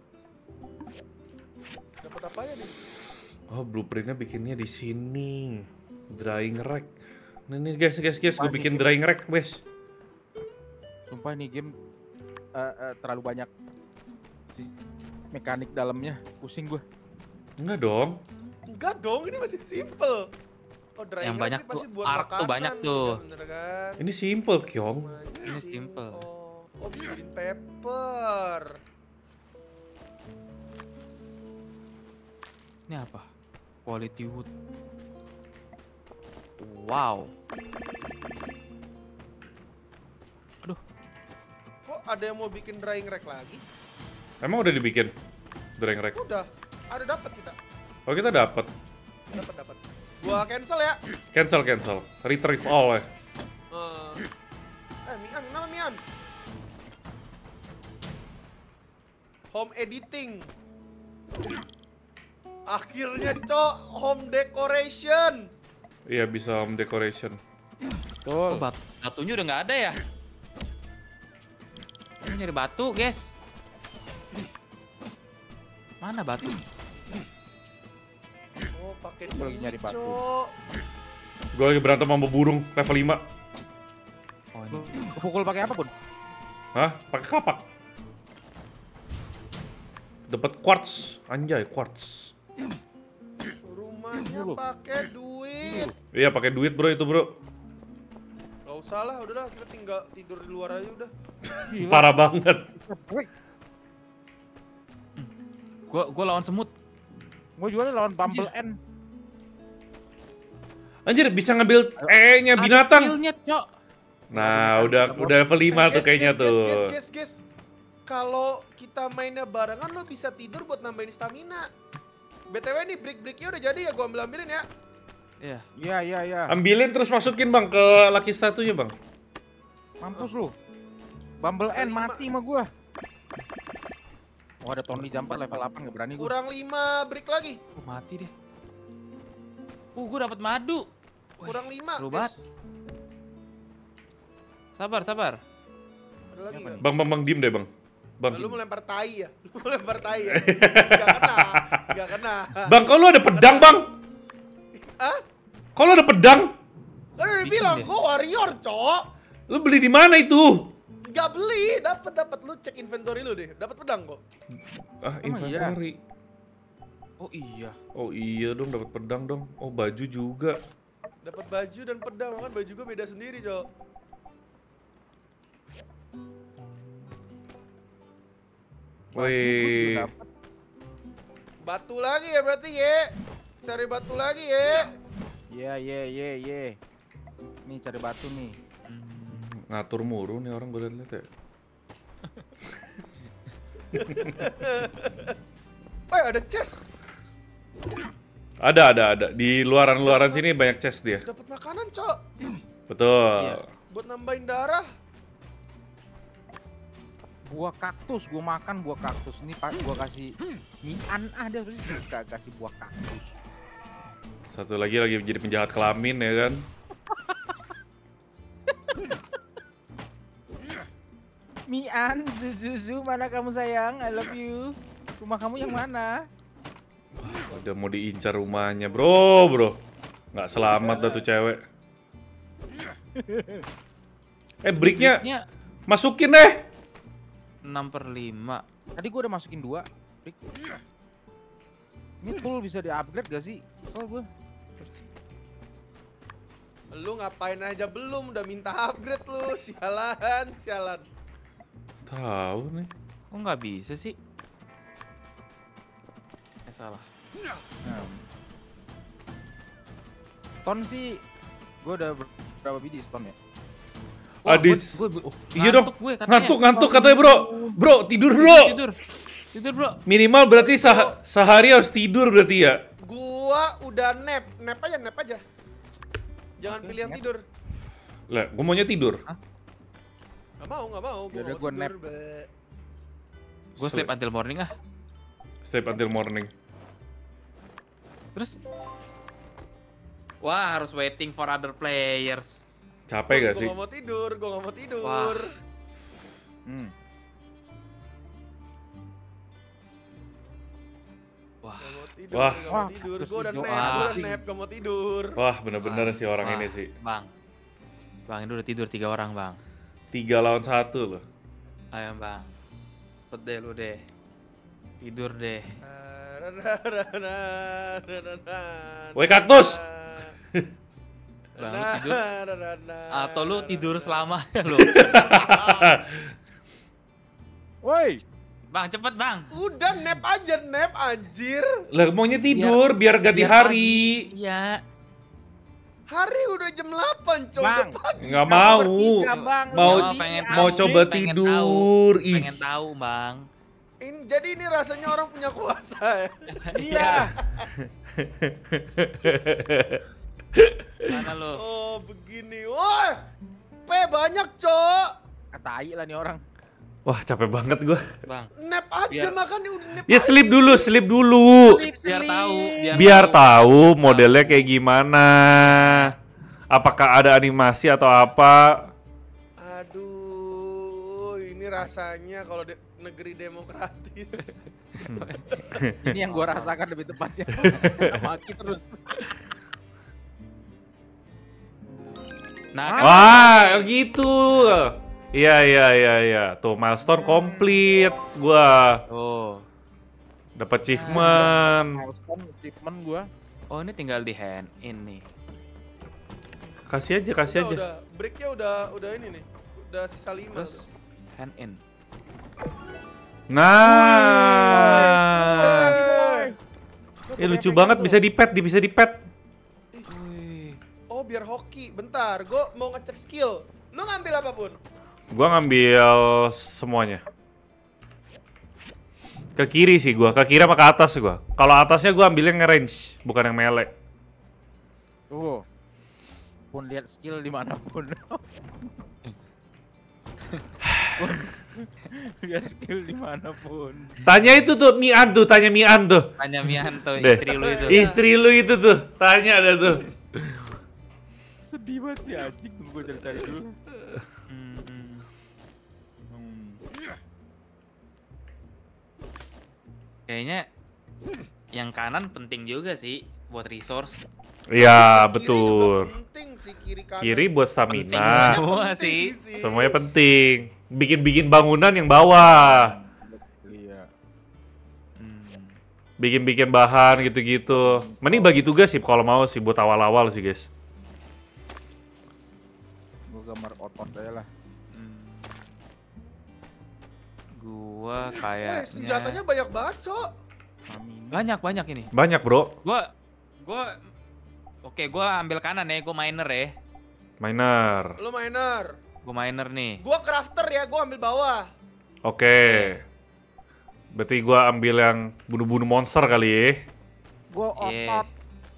Dapat apa ya nih? Oh, blueprintnya bikinnya di sini. Drying rack. Nih, nih guys, guys, guys, gue Wah, bikin ini- drying rack, guys. Sumpah nih game eh, eh, terlalu banyak si mekanik dalamnya. Pusing gue. Enggak dong. Enggak dong, ini masih simple. Oh, dry Yang rack banyak ini pasti tuh, buat art tuh makanan, banyak tuh. ya bener kan? Ini simple, Kyong. Semuanya Ini simple. Oh, oh bisa bikin paper. Ini apa? Quality wood. Wow. Aduh, Kok ada yang mau bikin drying rack lagi? Emang udah dibikin drying rack? Udah, ada dapat kita. Oh, kita dapat. Dapat dapat. Gua cancel ya. Cancel, cancel. Retrieve all ya. Eh, eh Mian, nama Mian. Home editing. Akhirnya, Cok, home decoration. Iya, bisa home decoration. oh, Betul. batu, batunya udah nggak ada ya? Ini nyari batu, guys. Mana batu? Oh, pakai Gua lagi duit, nyari batu. Cok. Gue lagi berantem sama burung level lima. Oh, ini. Kepukul pakai apa pun? Hah? Pakai kapak. Dapat quartz. Anjay, quartz. Rumahnya Dulu. pakai duit. Iya, pakai duit, Bro, itu, Bro. Gak usah lah, udah kita tinggal tidur di luar aja udah. Gila. Parah banget. Gua gua lawan semut. Gue juga lawan Bumble N. Anjir, bisa ngambil E-nya Ada binatang. skillnya, Cok. Nah, udah udah level lima tuh Guys, kayaknya guys, guys, tuh. Guys, guys, guys. Kalau kita mainnya barengan lo bisa tidur buat nambahin stamina. B T W nih brick-bricknya udah jadi ya, gua ambil-ambilin ya. Iya. Iya, iya, iya. Ambilin terus masukin, Bang, ke lucky statunya, Bang. Mampus lu. Bumble N Lima. mati sama gua. Oh, ada Tony Jumper level delapan, gak berani gua. Kurang lima brick lagi. Oh, mati deh. Uh, gua dapat madu. Kurang lima, seru guys. Sabar, sabar. Ada lagi Apa nggak? nih? Bang, Bang, Bang, diem deh, Bang. Bang. Lu mau lempar tai ya? Lu mau lempar tai ya? Gak kena, gak kena. Bang, kok lu ada pedang, Bang? Hah? Kok lu ada pedang? Kan udah Bikin bilang, deh. gua warrior, cok. Lu beli di mana itu? Gak beli, dapat dapat lu cek inventory lu deh. Dapat pedang kok. Ah, Emang iya? inventory. Oh iya. Oh iya dong, dapat pedang dong. Oh, baju juga. Dapat baju dan pedang, kan baju gua beda sendiri, cok. Wih. Batu lagi ya berarti ya. Cari batu lagi ya. Iya, iya, iya, iya. Nih cari batu nih. Ngatur muru nih orang gue liat-liat ya. Oh, ada chest. Ada, ada, ada. Di luaran-luaran sini banyak chest dia. Dapat makanan, cok. Betul. Iya. Buat nambahin darah. Buah kaktus, gua makan buah kaktus. Ini pak, gua kasih Mian ah dia pasti suka kasih buah kaktus. Satu lagi lagi jadi penjahat kelamin ya kan. Mian, Zuzuzu, mana kamu sayang? I love you. Rumah kamu yang mana? Udah mau diincar rumahnya, bro, bro. Nggak selamat dah tuh cewek. Eh, bricknya Bricknya masukin deh. enam per lima. Tadi gua udah masukin dua. Rick. Ini tool bisa di-upgrade gak sih? Kesel gua. Lu ngapain aja belum udah minta upgrade lu. Sialan, sialan. Tahu nih. Kok nggak bisa sih? Eh salah. Nah. Ton sih gua udah ber- berapa biji stone ya? Wah, Adis. Gue, gue, Iya dong. Gue, katanya. Ngantuk, ngantuk katanya, bro. Bro, tidur, bro. Tidur. Tidur, bro. Minimal berarti sah- sehari harus tidur berarti ya. Gua udah nap, nap aja, nap aja. Jangan Oke, pilih yang nap. tidur. Lah, gua maunya tidur. Gak mau, gak mau. Yaudah, mau gua tidur, nap. be. Gue sleep until morning ah. Sleep until morning. Terus wah, harus waiting for other players. Capek gak Gua sih? gak mau tidur, gua gak mau tidur. Wah. Hmm. Wah, Gak mau tidur, Wah. gak mau Wah, tidur. terus Gua udah hijau. nap, gua udah Wah. nap, gak mau tidur. Wah, bener-bener sih orang Wah, ini sih. Bang. Bang, ini udah tidur tiga orang, Bang. Tiga lawan satu loh. Ayo, Bang. Cepet deh lu deh. Tidur deh. Woi, kaktus! Bang, lu tidur. Atau lu tidur selamanya lu. Woi, Bang, cepet, Bang. Udah nap aja, nap anjir. Lah, maunya tidur biar ganti biar hari. Iya. Hari udah jam delapan, coy. Bang. Udah pagi. Nggak mau. bertiga, Bang. Mau Ya, Lu pengen ini mau tahu, coba pengen tidur. tahu, Ih. pengen tahu, Bang. Ini, jadi ini rasanya orang punya kuasa ya. Iya. Mana lu? Oh, begini. Wah, P banyak, cok. Katai lah nih orang. Wah, capek banget gua. Bang. Nap aja Biar- makan nih udah nap. Ya aja. sleep dulu, sleep dulu. Biar tahu, biar, Biar tahu modelnya kayak gimana. Apakah ada animasi atau apa? Aduh, ini rasanya kalau de- negeri demokratis. Ini yang gua rasakan lebih tepatnya. Maki terus. Nah, kan Wah, gitu. Iya, iya, iya, iya. Tuh milestone complete. Gua oh. dapat achievement. Milestone achievement gua. Oh, ini tinggal di hand in nih. Kasih aja, kasih Udah, aja. udah, breaknya udah, udah ini nih. Udah sisa lima. Terus hand in. Nah. Eh, lucu banget bisa di pet, bisa di pet. Oh, biar hoki. Bentar, gue mau ngecek skill. Lu ngambil apapun. Gua ngambil semuanya. Ke kiri sih gua, ke kiri sama ke atas gua. Kalau atasnya gua ambil yang range, bukan yang melee. Tuh. Pun lihat skill dimanapun. Lihat skill dimanapun. Tanya itu tuh Mian tuh, tanya Mian tuh. Tanya Mian tuh Deh. istri lu itu. Istri lu itu tuh, tanya ada tuh. Sedih banget sih anjing, gua cari-cari dulu. Hmm, hmm. Hmm. Kayaknya yang kanan penting juga sih buat resource. Iya, Kiri betul. juga penting sih, kiri kanan. Kiri buat Penting stamina, semua Penting sih. semuanya penting. Bikin-bikin bangunan yang bawah. Iya. Hmm. Bikin-bikin bahan gitu-gitu. Mending bagi tugas sih kalau mau sih buat awal-awal sih, guys. Gua gambar otot aja lah. Hmm. Gua Weh, kayaknya senjatanya banyak banget, Cok. banyak banyak ini. Banyak, Bro. Gua gua oke, gua ambil kanan ya, gua miner ya. Miner. Lu miner. Gua miner nih. Gua crafter ya, gua ambil bawah. Oke. Berarti gua ambil yang bunuh-bunuh monster kali ya. Gua Iya. otot.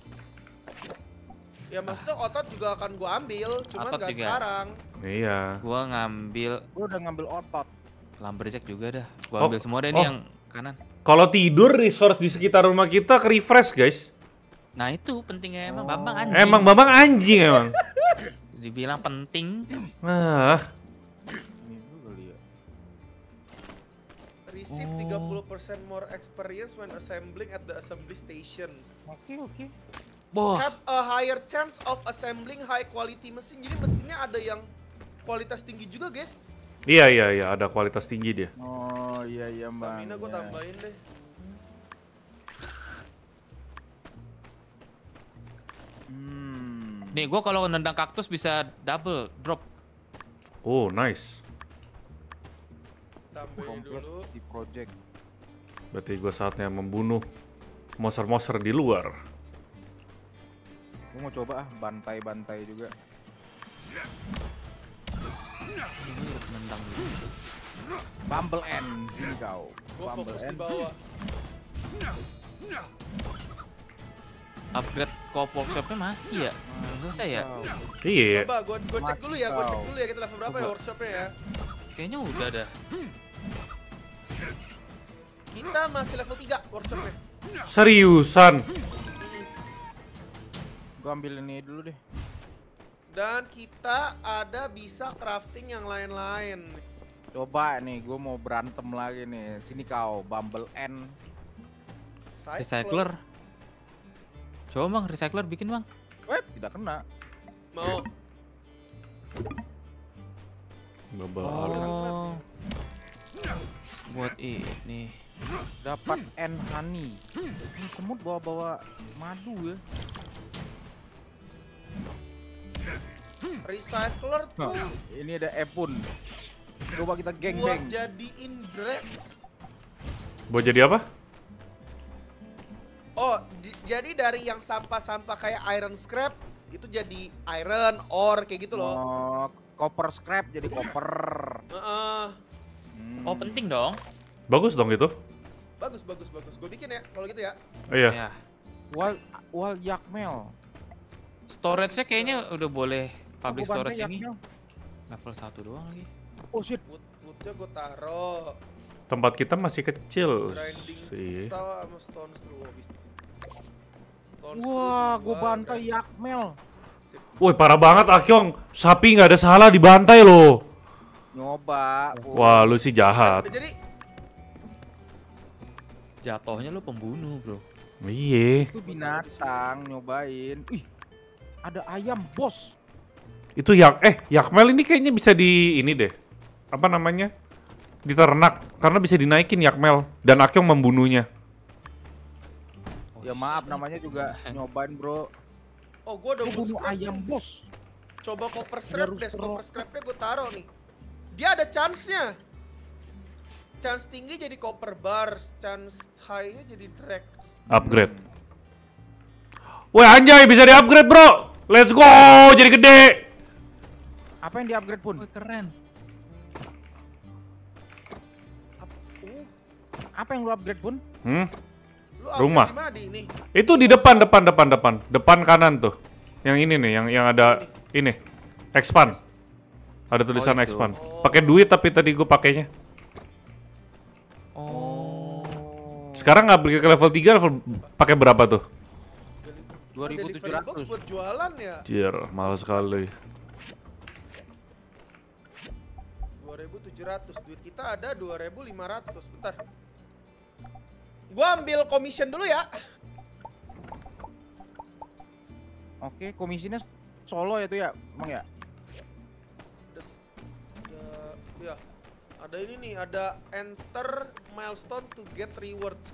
Ya maksudnya otot juga akan gua ambil, cuman Otot gak juga. sekarang. Iya. Gua ngambil Gua udah ngambil otot. lumberjack juga dah. Gua Oh, ambil semua deh nih oh. yang kanan. Kalau tidur resource di sekitar rumah kita ke refresh, guys. Nah, itu pentingnya emang Bambang anjing. Emang Bambang anjing emang. Dibilang penting. Nah, Ini dulu kali ya. Receive Oh. tiga puluh persen more experience when assembling at the assembly station. Oke oke. Boh, Have a higher chance of assembling high quality mesin. Jadi mesinnya ada yang kualitas tinggi juga, guys. Iya iya iya, ada kualitas tinggi dia. Oh iya iya bang. Stamina gue Iya. tambahin deh. Hmm. nih gua kalau nendang kaktus bisa double drop. Oh, nice. Tambahin Komplit dulu. di project. Berarti gue saatnya membunuh monster-monster di luar. Gue mau coba ah bantai-bantai juga. Ini harus nendang dulu. Bumble End sini kau. Gue Bumble fokus di End. bawah. Upgrade co-op workshopnya masih ya? Belum selesai ya? Kau. Iya. Coba gue gue cek dulu ya, gue cek Kau. dulu ya kita level berapa ya Coba. workshopnya ya. Kayaknya udah dah. Kita masih level tiga workshopnya. Seriusan. Gue ambil ini dulu deh. Dan kita ada bisa crafting yang lain-lain. Coba nih, gue mau berantem lagi nih. Sini kau, Bumble End. Recycler. Coba bang, recycler bikin bang. Wait, tidak kena. Mau. Bubble Oh. Buat ini. Dapat End Honey. Ini semut bawa-bawa madu ya. Recycler tuh Nah, ini ada Epun. Coba kita buat geng-geng. jadiin Drex. Buat jadi apa? Oh, di- jadi dari yang sampah-sampah kayak iron scrap itu jadi iron ore kayak gitu loh. Oh, copper scrap jadi copper. Heeh. Hmm. Oh penting dong. Bagus dong itu. Bagus bagus bagus. Gue bikin ya kalau gitu ya. Oh, iya. Ya. Wal Wal Yakmel. Storage-nya kayaknya udah boleh public Aku bantai storage ini. Yakmel. Level satu doang lagi. Oh shit. Wood woodnya gue taro. Tempat kita masih kecil Grinding sih. kita sama stone screw habis. Stone Wah, screw gue dua, bantai grinding. Yakmel. Sip. Woi, parah banget Akyong. Sapi nggak ada salah dibantai loh. Nyoba. Wah, lu sih jahat. Udah jadi Jatohnya lu pembunuh bro. Iya. Itu binatang nyobain. Ih, ada ayam bos. Itu yak eh Yakmel ini kayaknya bisa di ini deh. Apa namanya? Diternak karena bisa dinaikin Yakmel dan Akyong membunuhnya. Oh, Ya maaf namanya juga nyobain bro. oh gue udah Gue wood bunuh scrap ayam nih. bos. Coba copper scrap Harus deh, terus. copper scrapnya gue taruh nih. Dia ada chance-nya. Chance tinggi jadi copper bars, chance high-nya jadi drex. Upgrade. Woi anjay bisa di-upgrade bro. Let's go jadi gede. Apa yang di-upgrade pun? Wih, keren. Uh, Apa yang lu upgrade pun? Hmm? lu Rumah. upgrade Gimana di ini? Itu di depan depan depan depan. Depan kanan tuh. Yang ini nih yang yang ada ini. Expand. Ada tulisan Oh, itu. expand. Pakai duit tapi tadi gue pakainya. Oh. Sekarang nggak ke level tiga, level pakai berapa tuh? dua ribu tujuh Delivery box ratus. buat jualan ya. Jir, mahal sekali. dua ribu tujuh ratus, duit kita ada dua ribu lima ratus. Bentar. Gua ambil commission dulu ya. Oke, komisinya solo ya tuh ya, emang ya? Des- Ya, ya. Ada ini nih, ada enter milestone to get rewards.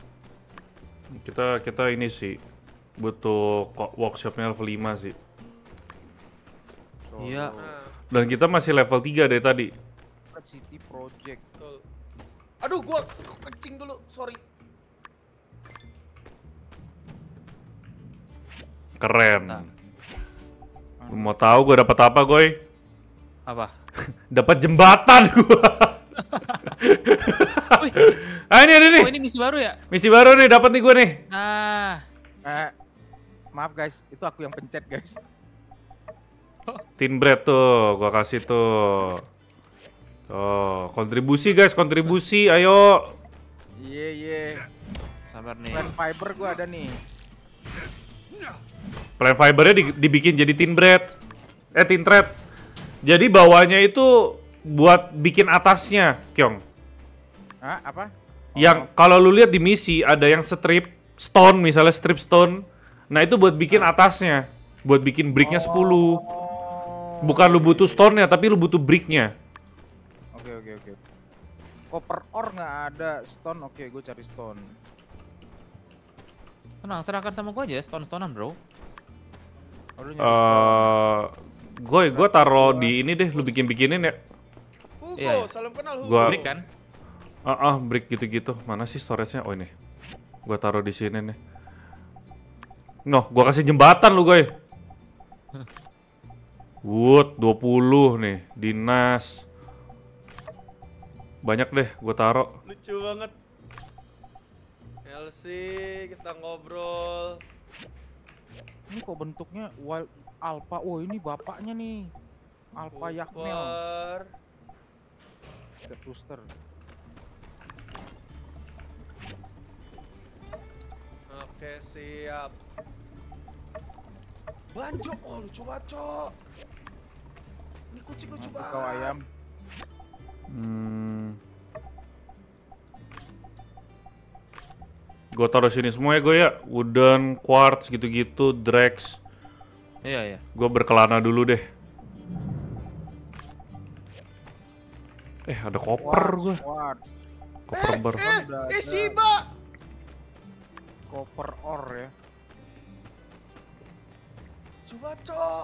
Kita kita ini sih butuh kok workshopnya level lima sih. Solo. Iya. Nah, Dan kita masih level tiga dari tadi. City Project. betul. Aduh, gua kencing dulu, sorry. Keren. Nah. Lu mau tahu gue dapat apa, Goy? Apa? Dapat jembatan gua. Wih, Ah ini ada nih. oh ini misi baru ya? Misi baru nih dapat nih gue nih. Nah, Eh, maaf guys, itu aku yang pencet guys. Tin bread tuh, gua kasih tuh. Tuh, kontribusi guys, kontribusi, ayo. Iya iya. sabar nih. Plant fiber gua ada nih. Plant fibernya di- dibikin jadi tin bread. Eh, tin thread. Jadi bawahnya itu buat bikin atasnya, Kyong. Hah, apa? Yang kalau lu lihat di misi ada yang strip stone, misalnya strip stone. Nah, itu buat bikin atasnya. Buat bikin bricknya sepuluh. Oh. Bukan lu butuh stone-nya, tapi lu butuh bricknya. Oke oke oke. Copper ore nggak ada, stone. Oke, gue cari stone. Tenang, serahkan sama gua aja stone-stonean, bro. Oh, lu nyari stone. Eh, gue gue taruh di ini deh, lu bikin-bikinin ya. Hugo, Iya, iya. salam kenal Hugo. Gua- Brick kan? Ah, ah, brick gitu-gitu. Mana sih storage-nya? Oh, ini. Gua taruh di sini nih. Noh, gua kasih jembatan lu, gue. Wood dua puluh nih, dinas. Banyak deh gua taruh. Lucu banget. L C, kita ngobrol. Ini kok bentuknya wild alpha. Oh, ini bapaknya nih. Alpha Yakmel. Cooper. Cat Rooster. Oke, siap. Banjo, oh lucu banget, Cok. Ini kucing lucu Nanti banget. kau ayam. Hmm. Gua taruh sini semua ya, gue ya. Wooden, quartz gitu-gitu, drex. Iya, iya. Gua berkelana dulu deh. Eh, ada koper gua. Quartz. Koper bar. Eh, Udah eh ada. Shiba. Copper ore ya. Lucu banget, Cok.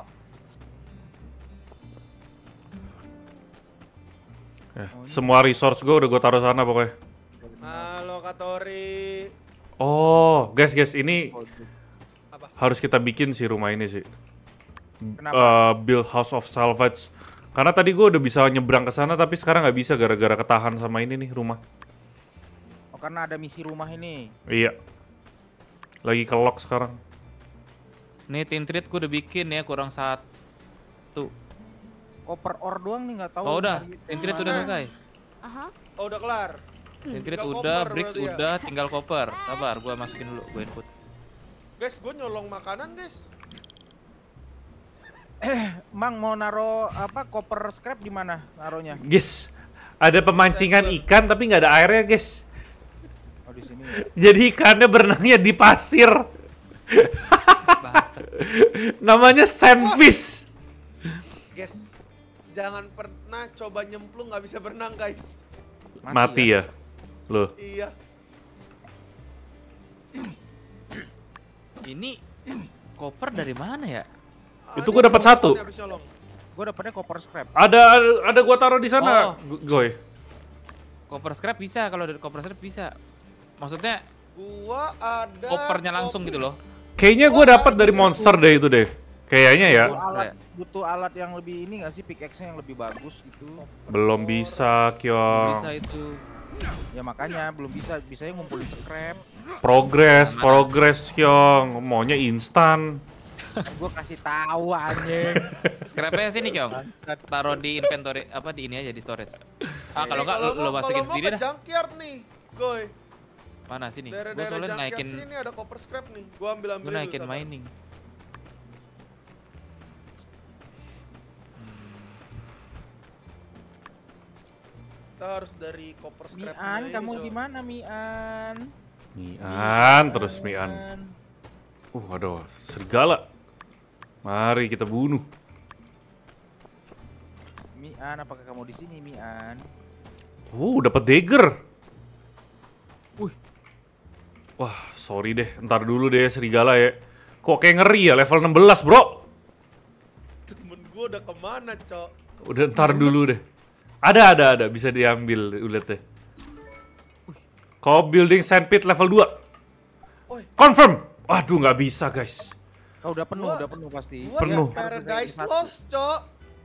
Eh, semua resource gua udah gua taruh sana pokoknya. Halo, Katori. Oh, guys, guys, ini Oh, itu. Apa? harus kita bikin sih rumah ini sih. Kenapa? Eh, build House of Salvage. Karena tadi gue udah bisa nyebrang ke sana, tapi sekarang nggak bisa gara-gara ketahan sama ini nih rumah. Oh, karena ada misi rumah ini. Iya. Lagi ke lock sekarang. Nih tin treat gua udah bikin ya, kurang satu. Copper ore doang nih, nggak tahu. Oh udah, nyari- tin treat udah selesai. Uh-huh. Oh, udah kelar. Tin treat Tinggal udah, copper bricks berarti ya? udah, tinggal copper. Sabar, gua masukin dulu, gua input. Guys, gue nyolong makanan, guys. Mang mau naro apa copper scrap di mana naronya? Guys, ada pemancingan ikan tapi nggak ada airnya, guys. Oh, di sini. Jadi ikannya berenangnya di pasir. Bangsat. Namanya sandfish. Guys, jangan pernah coba nyemplung nggak bisa berenang, guys. Mati ya. Loh. Iya. Ini copper dari mana ya? Itu Ah, gua ini dapat nyolong satu. nih, habis nyolong. Gue dapetnya copper scrap. Ada ada gua taruh di sana, Oh. Goy. Copper scrap bisa, kalau dari copper scrap bisa. Maksudnya Gua ada coppernya langsung kopi. gitu loh. Kayaknya gua dapat dari monster deh itu deh. Kayaknya ya. Butuh alat, Kayak- butuh alat yang lebih ini nggak sih, pickaxe-nya yang lebih bagus gitu. Belum bisa, Kyong. Bisa itu. Ya makanya belum bisa, bisanya ngumpulin scrap. Progress, progress, Kyong. Maunya instan. Gue kasih tahu anjing. Scrapnya sini, Kyong. Taruh di inventory apa di ini aja di storage. Ah, kalau Eh, enggak lu, lu mau- masukin kalau mau sendiri ke dah. junkyard nih, Goy. Mana sini? Gua Daerah-daerah soalnya junkyard naikin sini nih ada copper scrap nih. Gua ambil ambil gua naikin mining. Kita harus dari copper scrap. Mian, kamu gimana Mian? Mian, terus Mian. Uh, aduh, serigala. Mari kita bunuh. Mian, apakah kamu di sini Mian? Uh, dapat dagger. Wih. Wah, sorry deh. Ntar dulu deh serigala ya. Kok kayak ngeri ya level enam belas, bro. Temen gua udah kemana, Cok? Udah ntar dulu deh. Ada, ada, ada. Bisa diambil. Lihat deh. Kau building sandpit level dua. Oi. Confirm. Waduh, nggak bisa, guys. Kau udah penuh, Gua- udah penuh pasti. Gua Penuh. di Paradise Satu. Lost, Cok.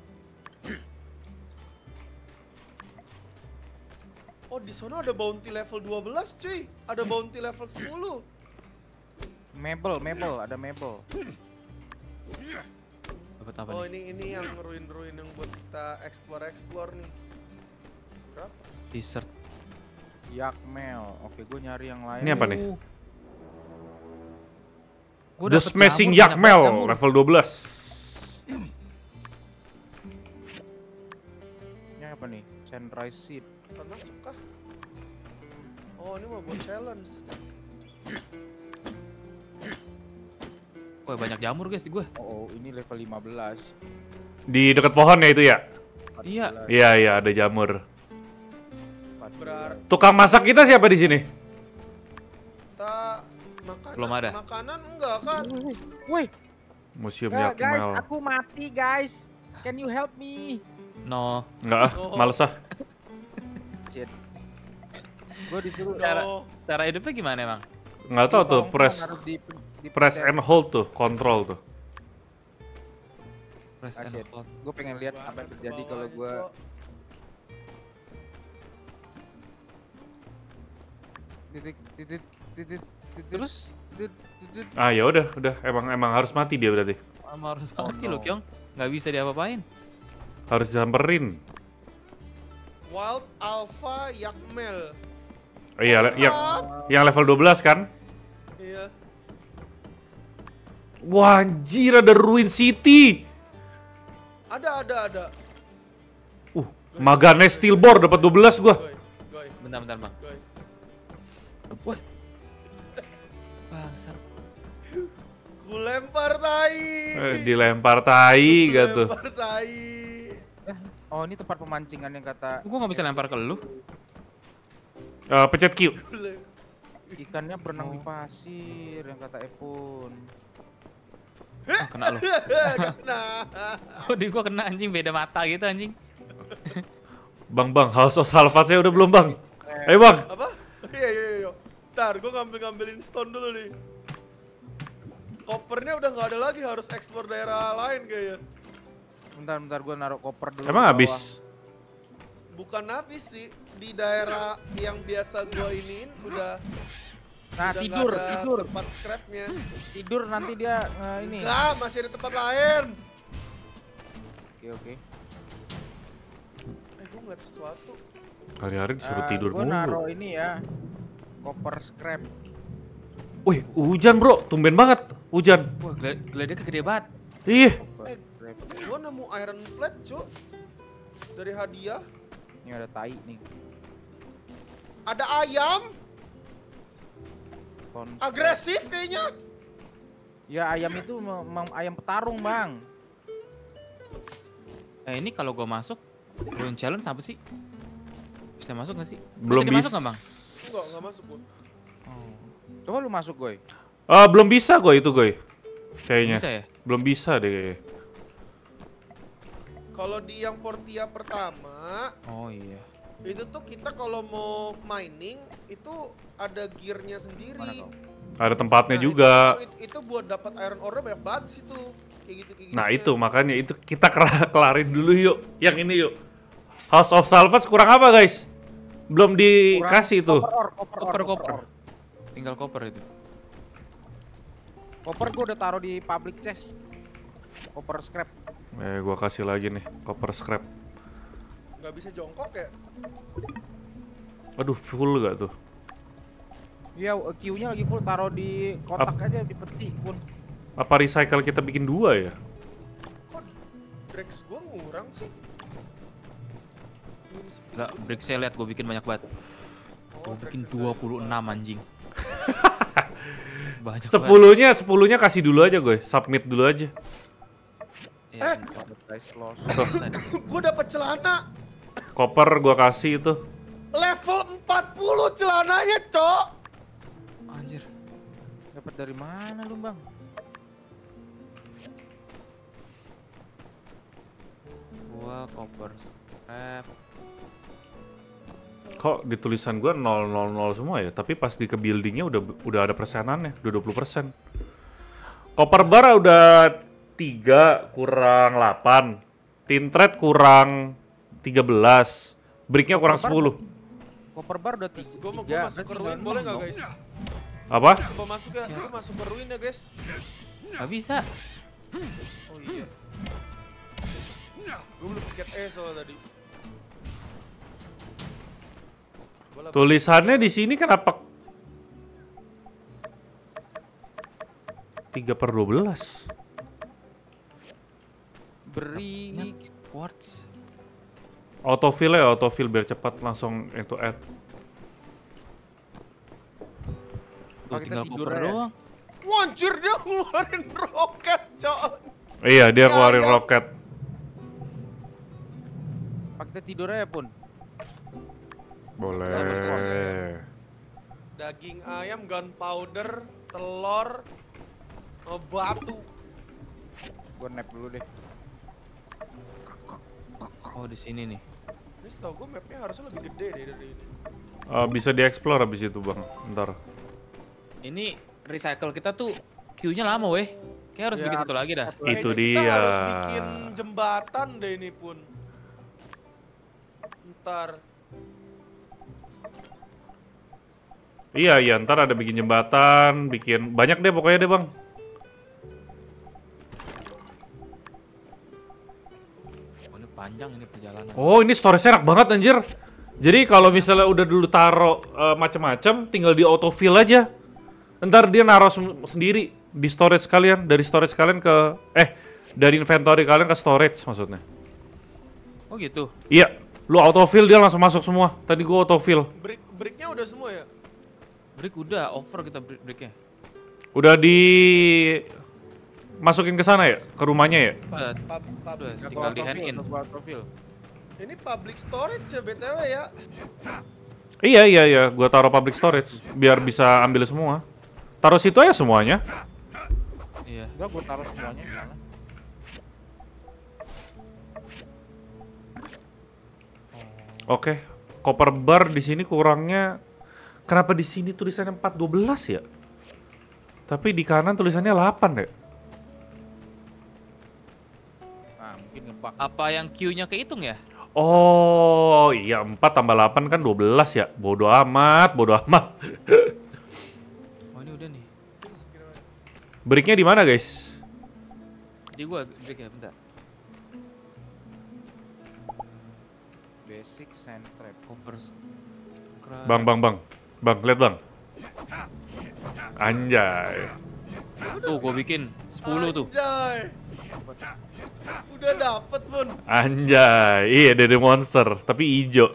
Oh, di sana ada bounty level dua belas, cuy. Ada bounty level sepuluh. Mabel, Mabel, ada Mabel. Dapat apa Oh, nih? ini ini yang ruin-ruin yang buat kita explore-explore nih. Berapa? Desert. Yakmel. Oke, gue nyari yang lain. Ini apa nih? Uh. Gua The dapet Smashing jamur, banyak banget Yakmel jamur. level dua belas. Ini apa nih? Sunrise Seed. Kan masuk kah? Oh ini mau buat challenge. Wah, banyak jamur guys di gue. Oh, ini level lima belas. Di dekat pohon ya itu ya? Iya. Iya, iya, ada jamur. Berarti Tukang masak kita siapa di sini? kita makanan, Belum ada. makanan enggak kan? Wih, Museum ya, guys, Yakmel. aku mati guys. Can you help me? No. Enggak ah, Oh. males ah. Shit. Gue disuruh Cara Oh. cara hidupnya gimana emang? Nggak tahu tuh, Tolong, press harus di, di press and hold tuh, control tuh. Press Ah, and shit. hold. Gue pengen lihat apa yang terjadi kalau gue titik titik titik titik Terus titik titik. Ah ya udah, udah emang emang harus mati dia berarti. sama harus Oh, mati no. lo, Kyong. Nggak bisa diapa-apain. Harus disamperin. Wild Alpha Yakmel. Oh, iya, le- yang Ah, yang level dua belas kan? iya. Wah, anjir ada Ruin City. Ada ada ada. Uh, Magane Steelbore dapat dua belas gua. Goy, goy, Bentar, bentar, Bang. goy. Wah. Bangsat. Ku lempar tai. Eh, dilempar tai Ku gitu. lempar tai. Oh, ini tempat pemancingan yang kata Gua nggak bisa lempar ke lu. Eh, pencet Q. Ku lem- ikannya berenang di pasir yang kata Epon. Ah, kena lu. Nah. Oh, di gua kena anjing, beda mata gitu anjing. Bang, bang, House of Salvat saya udah belum, Bang? Ayo, Bang. Apa? Iya iya iya. Ntar gue ngambil-ngambilin stone dulu nih. Kopernya udah nggak ada lagi, harus explore daerah lain kayaknya. Bentar bentar gue naruh koper dulu. Emang di habis? bawah. Bukan habis sih, di daerah yang biasa gue iniin udah Nah, udah tidur, nggak ada tidur. tempat scrapnya. Tidur nanti dia eh, ini. Enggak, masih ada tempat lain. Oke, oke. Eh, gue ngeliat sesuatu. Hari-hari disuruh tidur Gue mulu. naruh ini ya. Koper scrap. Wih, hujan, Bro. Tumben banget. Hujan. Wah, gel- gelagatnya gede banget. Ih, Koper Eh. scrap. Gue nemu iron plate, cu. Dari hadiah. Ini ada tai nih. Ada ayam, Kon- agresif kayaknya. Ya ayam itu memang ayam petarung, Bang. Eh, ini kalau gua masuk, Ruin Challenge apa sih? Bisa masuk nggak sih? belum Tadi bisa. masuk nggak, Bang? Enggak, enggak masuk gue. Coba lu masuk, Goy. Eh, belum bisa gue itu, Goy. Kayaknya. Bisa ya? Belum bisa deh kayaknya. Kalau di yang Portia pertama, Oh iya. itu tuh kita kalau mau mining itu ada gearnya sendiri. Mana kau? Ada tempatnya Nah, juga. Itu, itu, itu buat dapat iron ore banyak banget sih tuh. Kayak gitu kayak Nah, gitunya. itu makanya itu kita kera- kelarin dulu yuk. Yang ini yuk. House of Salvage kurang apa, guys? Belum dikasih tuh. Koper or, koper or, Koper, koper. or. Tinggal koper itu. Koper gue udah taruh di public chest. Koper scrap. Eh, gua kasih lagi nih, copper scrap. Nggak bisa jongkok ya? Aduh, full gak tuh? Iya, Q-nya lagi full, taruh di kotak aja di peti pun. Apa recycle kita bikin dua ya? Kok Drex gua ngurang sih? Lah, break saya lihat gua bikin banyak banget. Oh, Gua bikin Drex dua puluh enam anjing. Banyak banget. Sepuluhnya, sepuluhnya kasih dulu aja, gue. Submit dulu aja. Ya, Eh. Price loss. Gua dapat celana Copper gua kasih itu. level empat puluh celananya, Cok. anjir. Dapat dari mana lu, Bang? Gua koper scrap. Kok di tulisan gua nol nol nol semua ya? Tapi pas di ke buildingnya udah udah ada persenannya, udah dua puluh persen. Copper bar udah tiga kurang delapan. Tintred kurang tiga belas. Bricknya kurang Copper bar sepuluh. Koper bar udah tiga. Gua mau gua masuk ke ruin boleh nggak, guys? Apa? Gua masuk ya, gua masuk ke ruin ya, guys. Gak bisa. Oh iya. Gua belum pencet E soal tadi. Gua lah- Tulisannya di sini kenapa tiga per dua belas? Beri Quartz. Autofill ya, autofill biar cepat langsung itu add. Tuh, kita tinggal tidur koper aja. doang. Wancur dia ngeluarin roket, cok. Iya, dia Ya, keluarin ya. roket. Pak kita tidur aja pun. Boleh. Daging ayam, gunpowder, telur, eh, batu. Gua nap dulu deh. Oh, di sini nih. Ini setahu gue mapnya harusnya lebih gede deh dari ini. Eh, bisa dieksplor abis itu bang, ntar. Ini recycle kita tuh queue-nya lama weh. Kayak harus Ya, bikin satu lagi dah. Itu Kayaknya kita dia. harus bikin jembatan deh ini pun. Ntar. Iya, iya, ntar ada bikin jembatan, bikin banyak deh pokoknya deh bang. Oh, ini panjang ini perjalanan. Oh, ini storage-nya enak banget anjir. Jadi kalau misalnya udah dulu taro uh, macem-macem, tinggal di autofill aja. Ntar dia naruh sem- sendiri di storage kalian, dari storage kalian ke eh dari inventory kalian ke storage maksudnya. Oh gitu. Iya, lu autofill dia langsung masuk semua. Tadi gua autofill. Brick bricknya udah semua ya? Break udah over kita break breaknya. Udah di masukin ke sana ya, ke rumahnya ya. Udah, Pub, pub, udah Gua tinggal di hand autofill, in. gua autofill. Ini public storage ya B T W ya. Iya iya iya, gua taruh public storage biar bisa ambil semua. Taruh situ aja semuanya. Iya. Gua gua taruh semuanya di sana. Oke, copper bar di sini kurangnya. Kenapa di sini tulisannya empat dua belas ya? Tapi di kanan tulisannya delapan ya? Nah, mungkin ngebug. Apa yang queue-nya kehitung ya? Oh, iya empat tambah delapan kan dua belas ya. Bodoh amat, bodoh amat. Oh, ini udah nih. Breaknya di mana, guys? Jadi gua break ya bentar. Basic sand trap. Copper. Bang, bang, bang. Bang, lihat bang. Anjay. Tuh gua bikin sepuluh tuh. Anjay. Udah dapet pun. Anjay. Iya, dari monster, tapi hijau.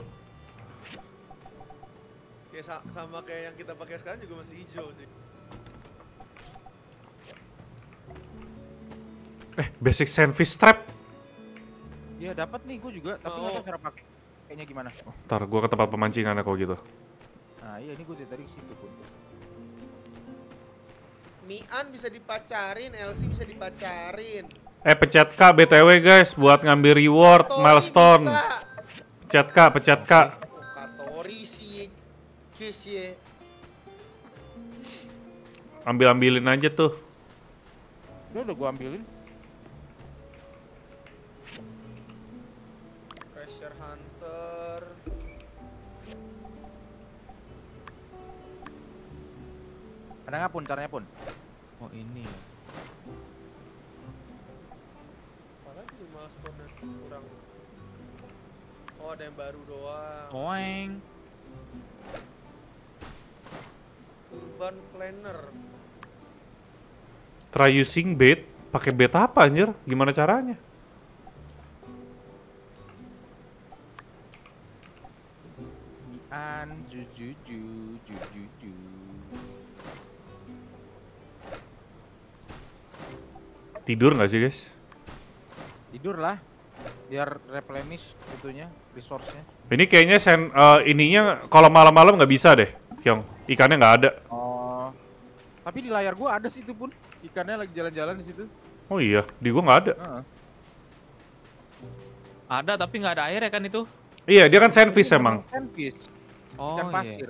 Kayak sa- sama kayak yang kita pakai sekarang juga masih hijau sih. Eh, basic sandfish trap. Iya dapat nih gua juga, tapi nggak Mau. tahu cara pakai. Kayaknya gimana? Ntar gua ke tempat pemancingan kalau gitu. Nah, iya ini gua dari tadi ke situ pun. Mian bisa dipacarin, L C bisa dipacarin. Eh, pencet K B T W guys buat ngambil reward Katori milestone. bisa. Pencet K, pencet K. Oh, Katori sih. Kiss ya. Ambil-ambilin aja tuh. Udah udah gua ambilin. Treasure Hunter. Ada nggak pun caranya pun? Oh, ini ya. Apalagi di milestone kurang. Oh, ada yang baru doang. Oeng. Urban Planner. Try using bait. Pakai bait apa anjir? Gimana caranya? Mian jujuju jujuju. Tidur nggak sih guys? Tidur lah. Biar replenish itunya, resource-nya. Ini kayaknya sen, eh, ininya kalau malam-malam nggak bisa deh, Kyong. Ikannya nggak ada. Oh. Tapi di layar gua ada sih itu pun. Ikannya lagi jalan-jalan di situ. Oh iya, di gua nggak ada. Heeh. Ada tapi nggak ada air ya kan itu? Iya, dia kan sandfish emang. Sandfish. Oh Ikan iya. pasir.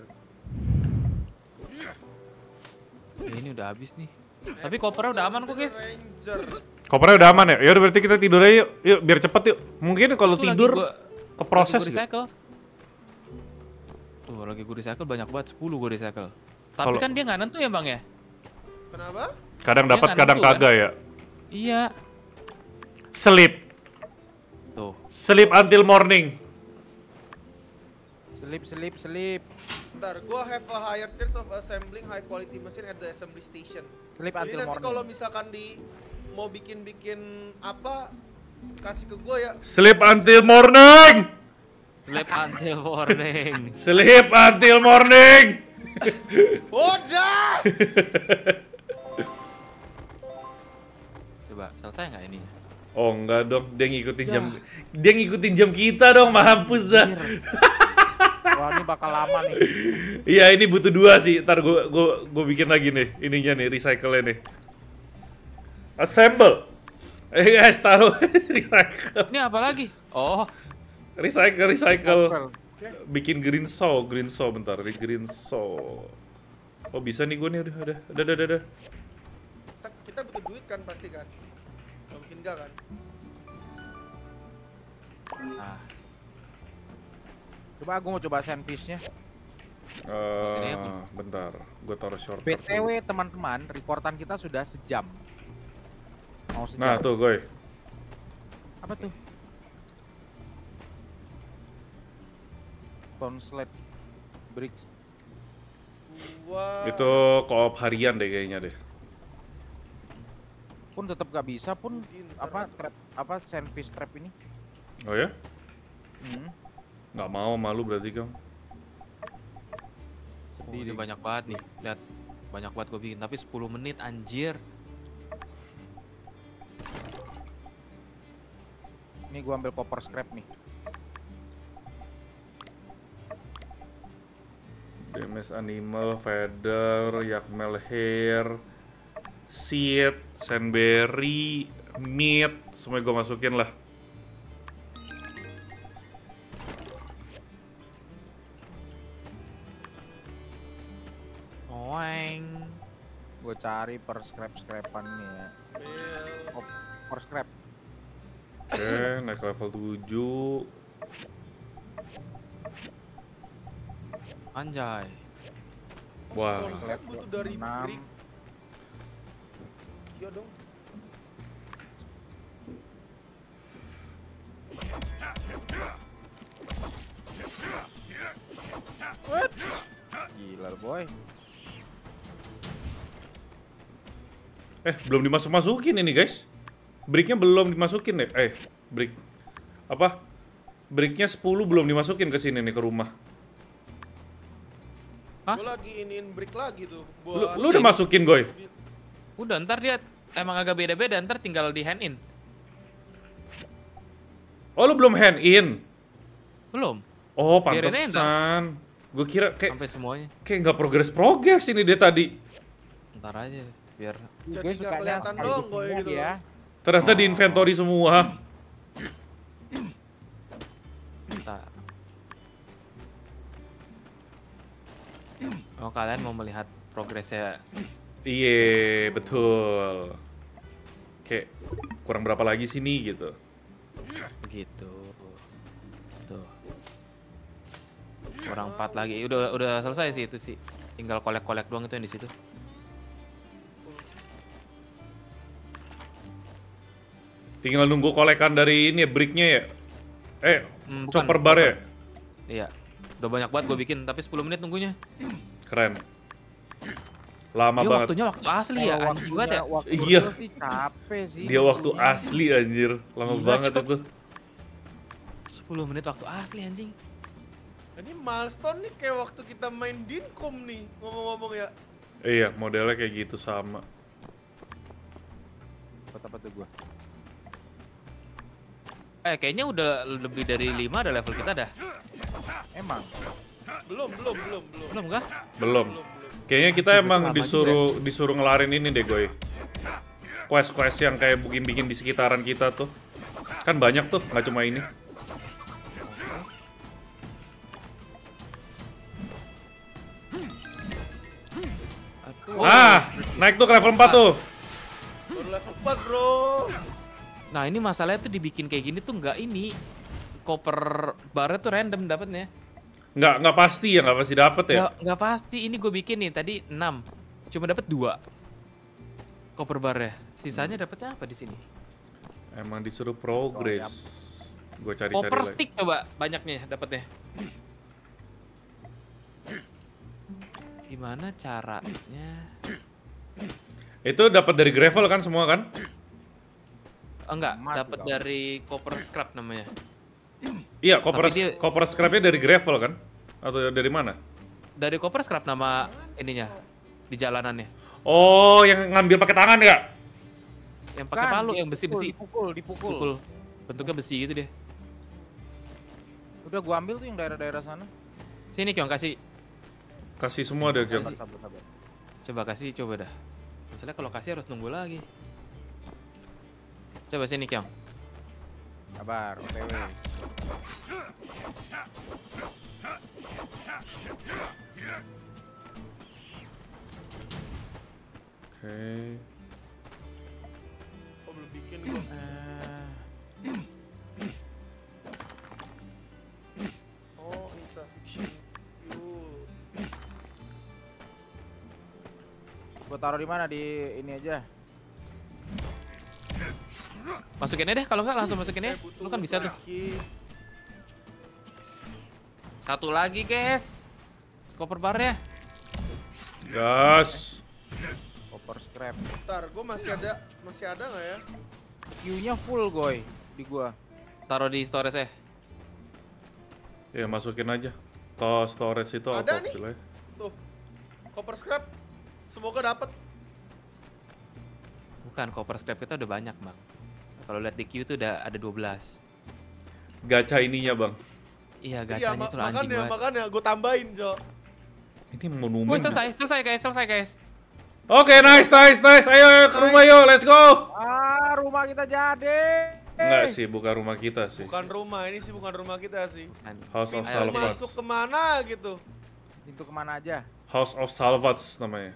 Eh, ini udah habis nih. Tapi kopernya udah aman kok guys. Ranger. Kopernya udah aman ya? Ya udah berarti kita tidur aja yuk. Yuk biar cepet yuk. Mungkin kalau Tuh lagi tidur gua- keproses lagi gua gitu. recycle. Tuh lagi gue recycle banyak banget, sepuluh gue recycle. Tapi Kalau- kan dia nggak nentu ya bang ya? Kenapa? Kadang Dia dapat, nggak kadang nentu, kan? kagak ya. Iya. Sleep. Tuh. Sleep until morning. Selip selip selip. Ntar, gua have a higher chance of assembling high quality machine at the assembly station. Selip Jadi until nanti morning. kalau misalkan di mau bikin-bikin apa, kasih ke gua ya. Sleep until morning. Sleep until morning. Sleep until morning. Udah. Coba selesai nggak ini? Oh enggak dong, dia ngikutin jam dia ngikutin jam kita dong, mampus dah. Wah ini bakal lama nih. Iya ini butuh dua sih, ntar gua gua gua bikin lagi nih ininya nih, recycle-nya nih. Assemble. Eh guys, taruh recycle. Ini apa lagi? Oh, Recycle, recycle. Oke. Bikin green saw, green saw bentar, di green saw. Oh bisa nih gue nih, udah, udah, udah, udah, udah. Kita, kita butuh duit kan pasti kan? Gak mungkin enggak kan? nah, Coba aku mau coba sandwich-nya. Sini ya, Eh, Bun. bentar, gue taruh shorter. B T W teman-teman, rekordan kita sudah sejam. Mau sejam. Nah tuh gue, Apa tuh? Stone Slate Bricks. Wah. itu koop harian deh kayaknya deh. Pun tetap gak bisa pun Mungkin, ntar apa trap apa sandwich trap ini. Oh ya? Hmm. Nggak mau, malu berarti kamu. oh, ini banyak banget nih. Lihat, banyak banget gue bikin. Tapi sepuluh menit anjir. Ini gua ambil copper scrap nih. Damage animal, feather, yakmel hair, seed, sandberry, meat, semua gue masukin lah. Oeng. Gue cari per scrap-scrapan nih ya. Bel. Oh, per scrap. Oke, naik level tujuh. Anjay. Wah. Stone Slate butuh dari enam. brick. Iya dong. Gila lu, boy. Eh, belum dimasuk-masukin ini guys. Bricknya belum dimasukin deh. Eh, brick. Apa? Bricknya sepuluh belum dimasukin ke sini nih, ke rumah. Hah? Gue lagi iniin brick lagi tuh. Lu, Buat lu udah masukin, Goy? Udah, ntar dia emang agak beda-beda. Ntar tinggal di hand in. Oh, lu belum hand in? Belum. Oh, Biarin aja ntar. pantesan. Gue kira kayak Sampai semuanya. kayak nggak progres-progres ini dia tadi. Ntar aja. Biar Jadi Gue nggak sukanya kelihatan sekali dong, di boy, sini gitu. ya. Ternyata di inventory semua. ntar. Oh, kalian mau melihat progresnya? Iya, betul. Kayak kurang berapa lagi sini gitu. Gitu. Tuh. Kurang empat lagi. Udah udah selesai sih itu sih. Tinggal kolek-kolek doang itu yang di situ. Tinggal nunggu kolekan dari ini ya, bricknya ya. Eh, Hmm, bukan, chopper bar ya. Iya. Udah banyak banget gue bikin, tapi sepuluh menit nunggunya. Keren. Lama Dia banget. waktunya waktu asli ya, Kalau anjing banget ya. waktu Iya. real sih capek sih. Dia waktu asli anjir. Lama Gila, banget Cok. itu. sepuluh menit waktu asli anjing. Ini milestone nih kayak waktu kita main Dinkum nih, ngomong-ngomong ya. Iya, modelnya kayak gitu sama. Apa tuh gua? Eh, kayaknya udah lebih dari lima ada level kita dah. Emang. Belum, belum, belum, belum. Belum kah? Belum. Belum, belum. Kayaknya kita Anjir, emang berarti lama disuruh disuruh ngelarin ini deh, Goy. Quest-quest yang kayak bikin-bikin di sekitaran kita tuh. Kan banyak tuh, nggak cuma ini. Aduh. Ah, naik tuh ke level empat tuh. Baru level empat, bro. Nah, ini masalahnya tuh dibikin kayak gini tuh nggak ini. Koper barnya tuh random dapetnya. Nggak, nggak pasti ya, nggak pasti dapet ya. Nggak, nggak pasti. Ini gue bikin nih tadi enam. Cuma dapet dua. Koper barnya. Sisanya dapetnya apa di sini? Emang disuruh progress. Gue cari-cari Koper lagi. stick coba banyaknya dapetnya. Gimana caranya? Itu dapat dari gravel kan semua kan? Oh, enggak, Mati dapat dong. dari copper scrap namanya. Iya, copper, Tapi dia- copper scrapnya dari gravel kan? Atau dari mana? Dari koper scrap nama ininya di jalanannya. Oh, yang ngambil pakai tangan ya? Yang pakai Kan, palu, yang dipukul, besi-besi. Dipukul, dipukul. Pukul. Bentuknya besi gitu deh. Udah gua ambil tuh yang daerah-daerah sana. Sini Kyong kasih. Kasih semua deh, Jang. Sabar, sabar, sabar. Coba kasih, coba dah. Masalahnya kalau kasih harus nunggu lagi. Coba sini Kyong. Sabar, O T W. Oke. Oh, belum bikin gua. Eh, Oh, insufficient fuel. gua taruh di mana? Di ini aja. Masukin aja deh, kalau nggak langsung masukin aja. Eh, butuh Lu kan bisa tuh. lagi. Satu lagi, guys. Koper barnya. Gas. Copper scrap. Bentar, gua masih ada masih ada nggak ya? Q-nya full, goy. Di gua. Taruh di storage ya. Ya, masukin aja. Toh storage itu Ada auto nih. fill aja. Tuh. Copper scrap. Semoga dapat. Bukan, koper scrap kita udah banyak, Bang. Kalau lihat di queue tuh udah ada dua belas. Gacha ininya, Bang. Iya, Iya, gacanya ma- tuh anjing makanya banget. makanya gua tambahin, Jo. Ini monumen. Wih, selesai, selesai guys, selesai guys. Oke, nice, nice, nice. Ayo, ayo ke rumah yuk, let's go. Ah, rumah kita jadi. Enggak sih, bukan rumah kita sih. Bukan rumah, ini sih bukan rumah kita sih. Bukan. House of Ayo, Pintu Salvage. masuk kemana gitu. Pintu kemana aja? House of Salvage namanya.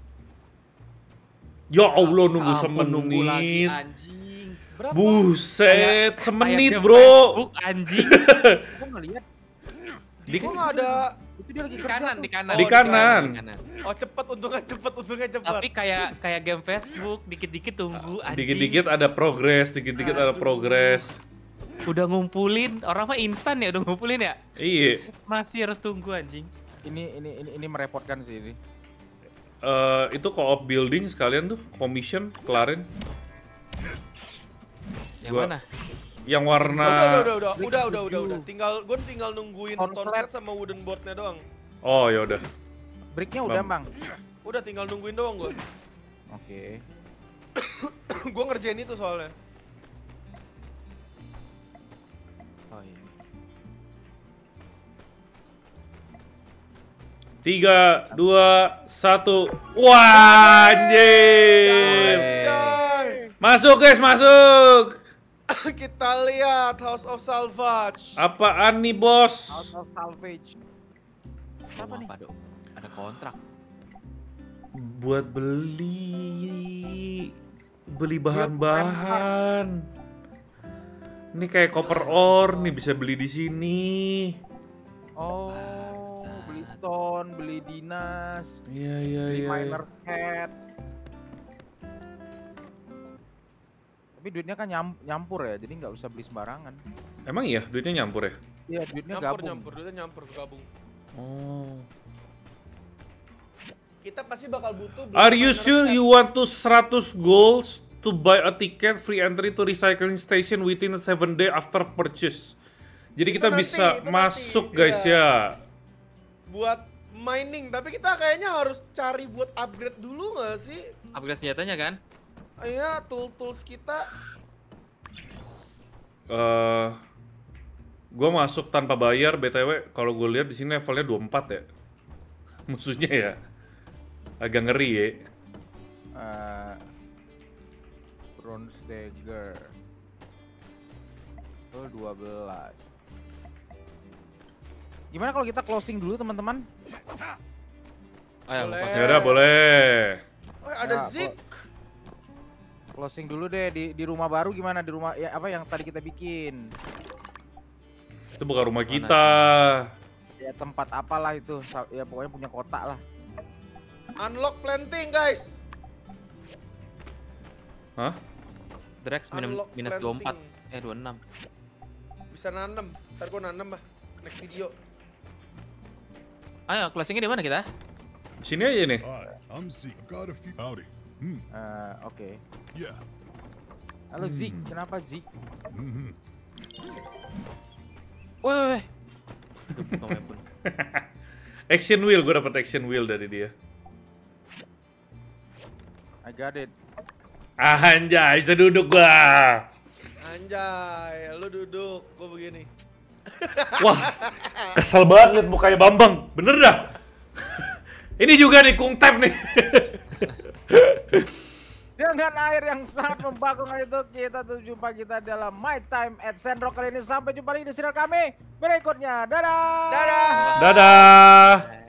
Ya Allah, nunggu Ampun, nunggu lagi semenit. anjing. Berapa? Buset, semenit, Kayak game bro. Facebook, anjing. Gua ngeliat Di, Gua nggak ada. itu dia lagi Di kerja kanan, tuh. di kanan. Oh, Di kanan. Di kanan. Oh, cepet untungnya cepet untungnya cepet. Tapi kayak kayak game Facebook, dikit-dikit tunggu anjing. dikit-dikit ada progres, dikit-dikit ada progres. Udah ngumpulin, orang mah instan ya udah ngumpulin ya. Iya. Masih harus tunggu anjing. Ini ini ini ini merepotkan sih ini. Eh, itu co-op building sekalian tuh, commission kelarin. Yang Gua- mana? Yang Udah, warna udah, udah, udah, udah, Klik udah, udah, setuju. udah. Tinggal, gue tinggal nungguin Stone stone slab. slab sama wooden boardnya doang. Oh, ya udah. Bricknya udah, Bang. Bang. Udah tinggal nungguin doang gue. Oke. Gue ngerjain itu soalnya. Oh iya. Tiga, dua, satu. Wah, anjir. Anjay. Masuk guys, masuk. Kita lihat House of Salvage. Apaan nih, bos? Out of salvage. Siapa nih? Apa dong? Ada kontrak. Buat beli beli bahan-bahan. Ini kayak copper ore nih, bisa beli di sini. Oh, Bangsat. beli stone, beli dinas, Iya, iya, beli iya. miner hat. Tapi duitnya kan nyam- nyampur ya, jadi nggak usah beli sembarangan. Emang iya, duitnya nyampur ya? Iya, duitnya Nyampur, gabung. nyampur, duitnya nyampur, gabung. Oh. Kita pasti bakal butuh. beli Are you miner sure hat. you want to seratus goals to buy a ticket free entry to recycling station within seven day after purchase? Jadi Itu kita nanti, bisa itu nanti, masuk guys iya. ya. Buat mining, tapi kita kayaknya harus cari buat upgrade dulu nggak sih? Upgrade senjatanya kan? Iya, tool-tools kita. Eh, gua masuk tanpa bayar B T W. Kalau gue lihat di sini levelnya dua puluh empat ya. Musuhnya ya. Agak ngeri ya. Eh, bronze dagger. Level dua belas. Gimana kalau kita closing dulu, teman-teman? Ayo, Boleh. lepas. Ya udah boleh. Oh, ada Ya, Zik. Closing dulu deh di di rumah baru gimana? Di rumah ya apa yang tadi kita bikin? Itu bukan rumah kita. Ya tempat apalah itu. Sa- Ya pokoknya punya kotak lah. Unlock planting, guys. Hah? Drex minus, Unlock minus dua puluh empat. planting. Eh, dua puluh enam. Bisa nanem. Ntar gua nanem lah. Next video. Ayo, closingnya di mana kita? Di sini aja nih. Hi, I'm Zeke. I've got a few. Howdy. Hmm. Eh, Oke. Yeah. Halo Zik, kenapa Zik? Mm-hmm. Woi, woi, woi. Aduh, buka webpun. Action wheel, gue dapet action wheel dari dia. I got it. Anjay, bisa duduk gua. Anjay, lu duduk, gua begini. Wah, kesel banget liat mukanya Bambang. Bener dah. Ini juga nih Kung Tap nih. Dengan air yang sangat membakung itu, kita tuh jumpa kita dalam My Time at Sandrock kali ini. Sampai jumpa lagi di serial kami berikutnya. Dadah. Dadah. Dadah.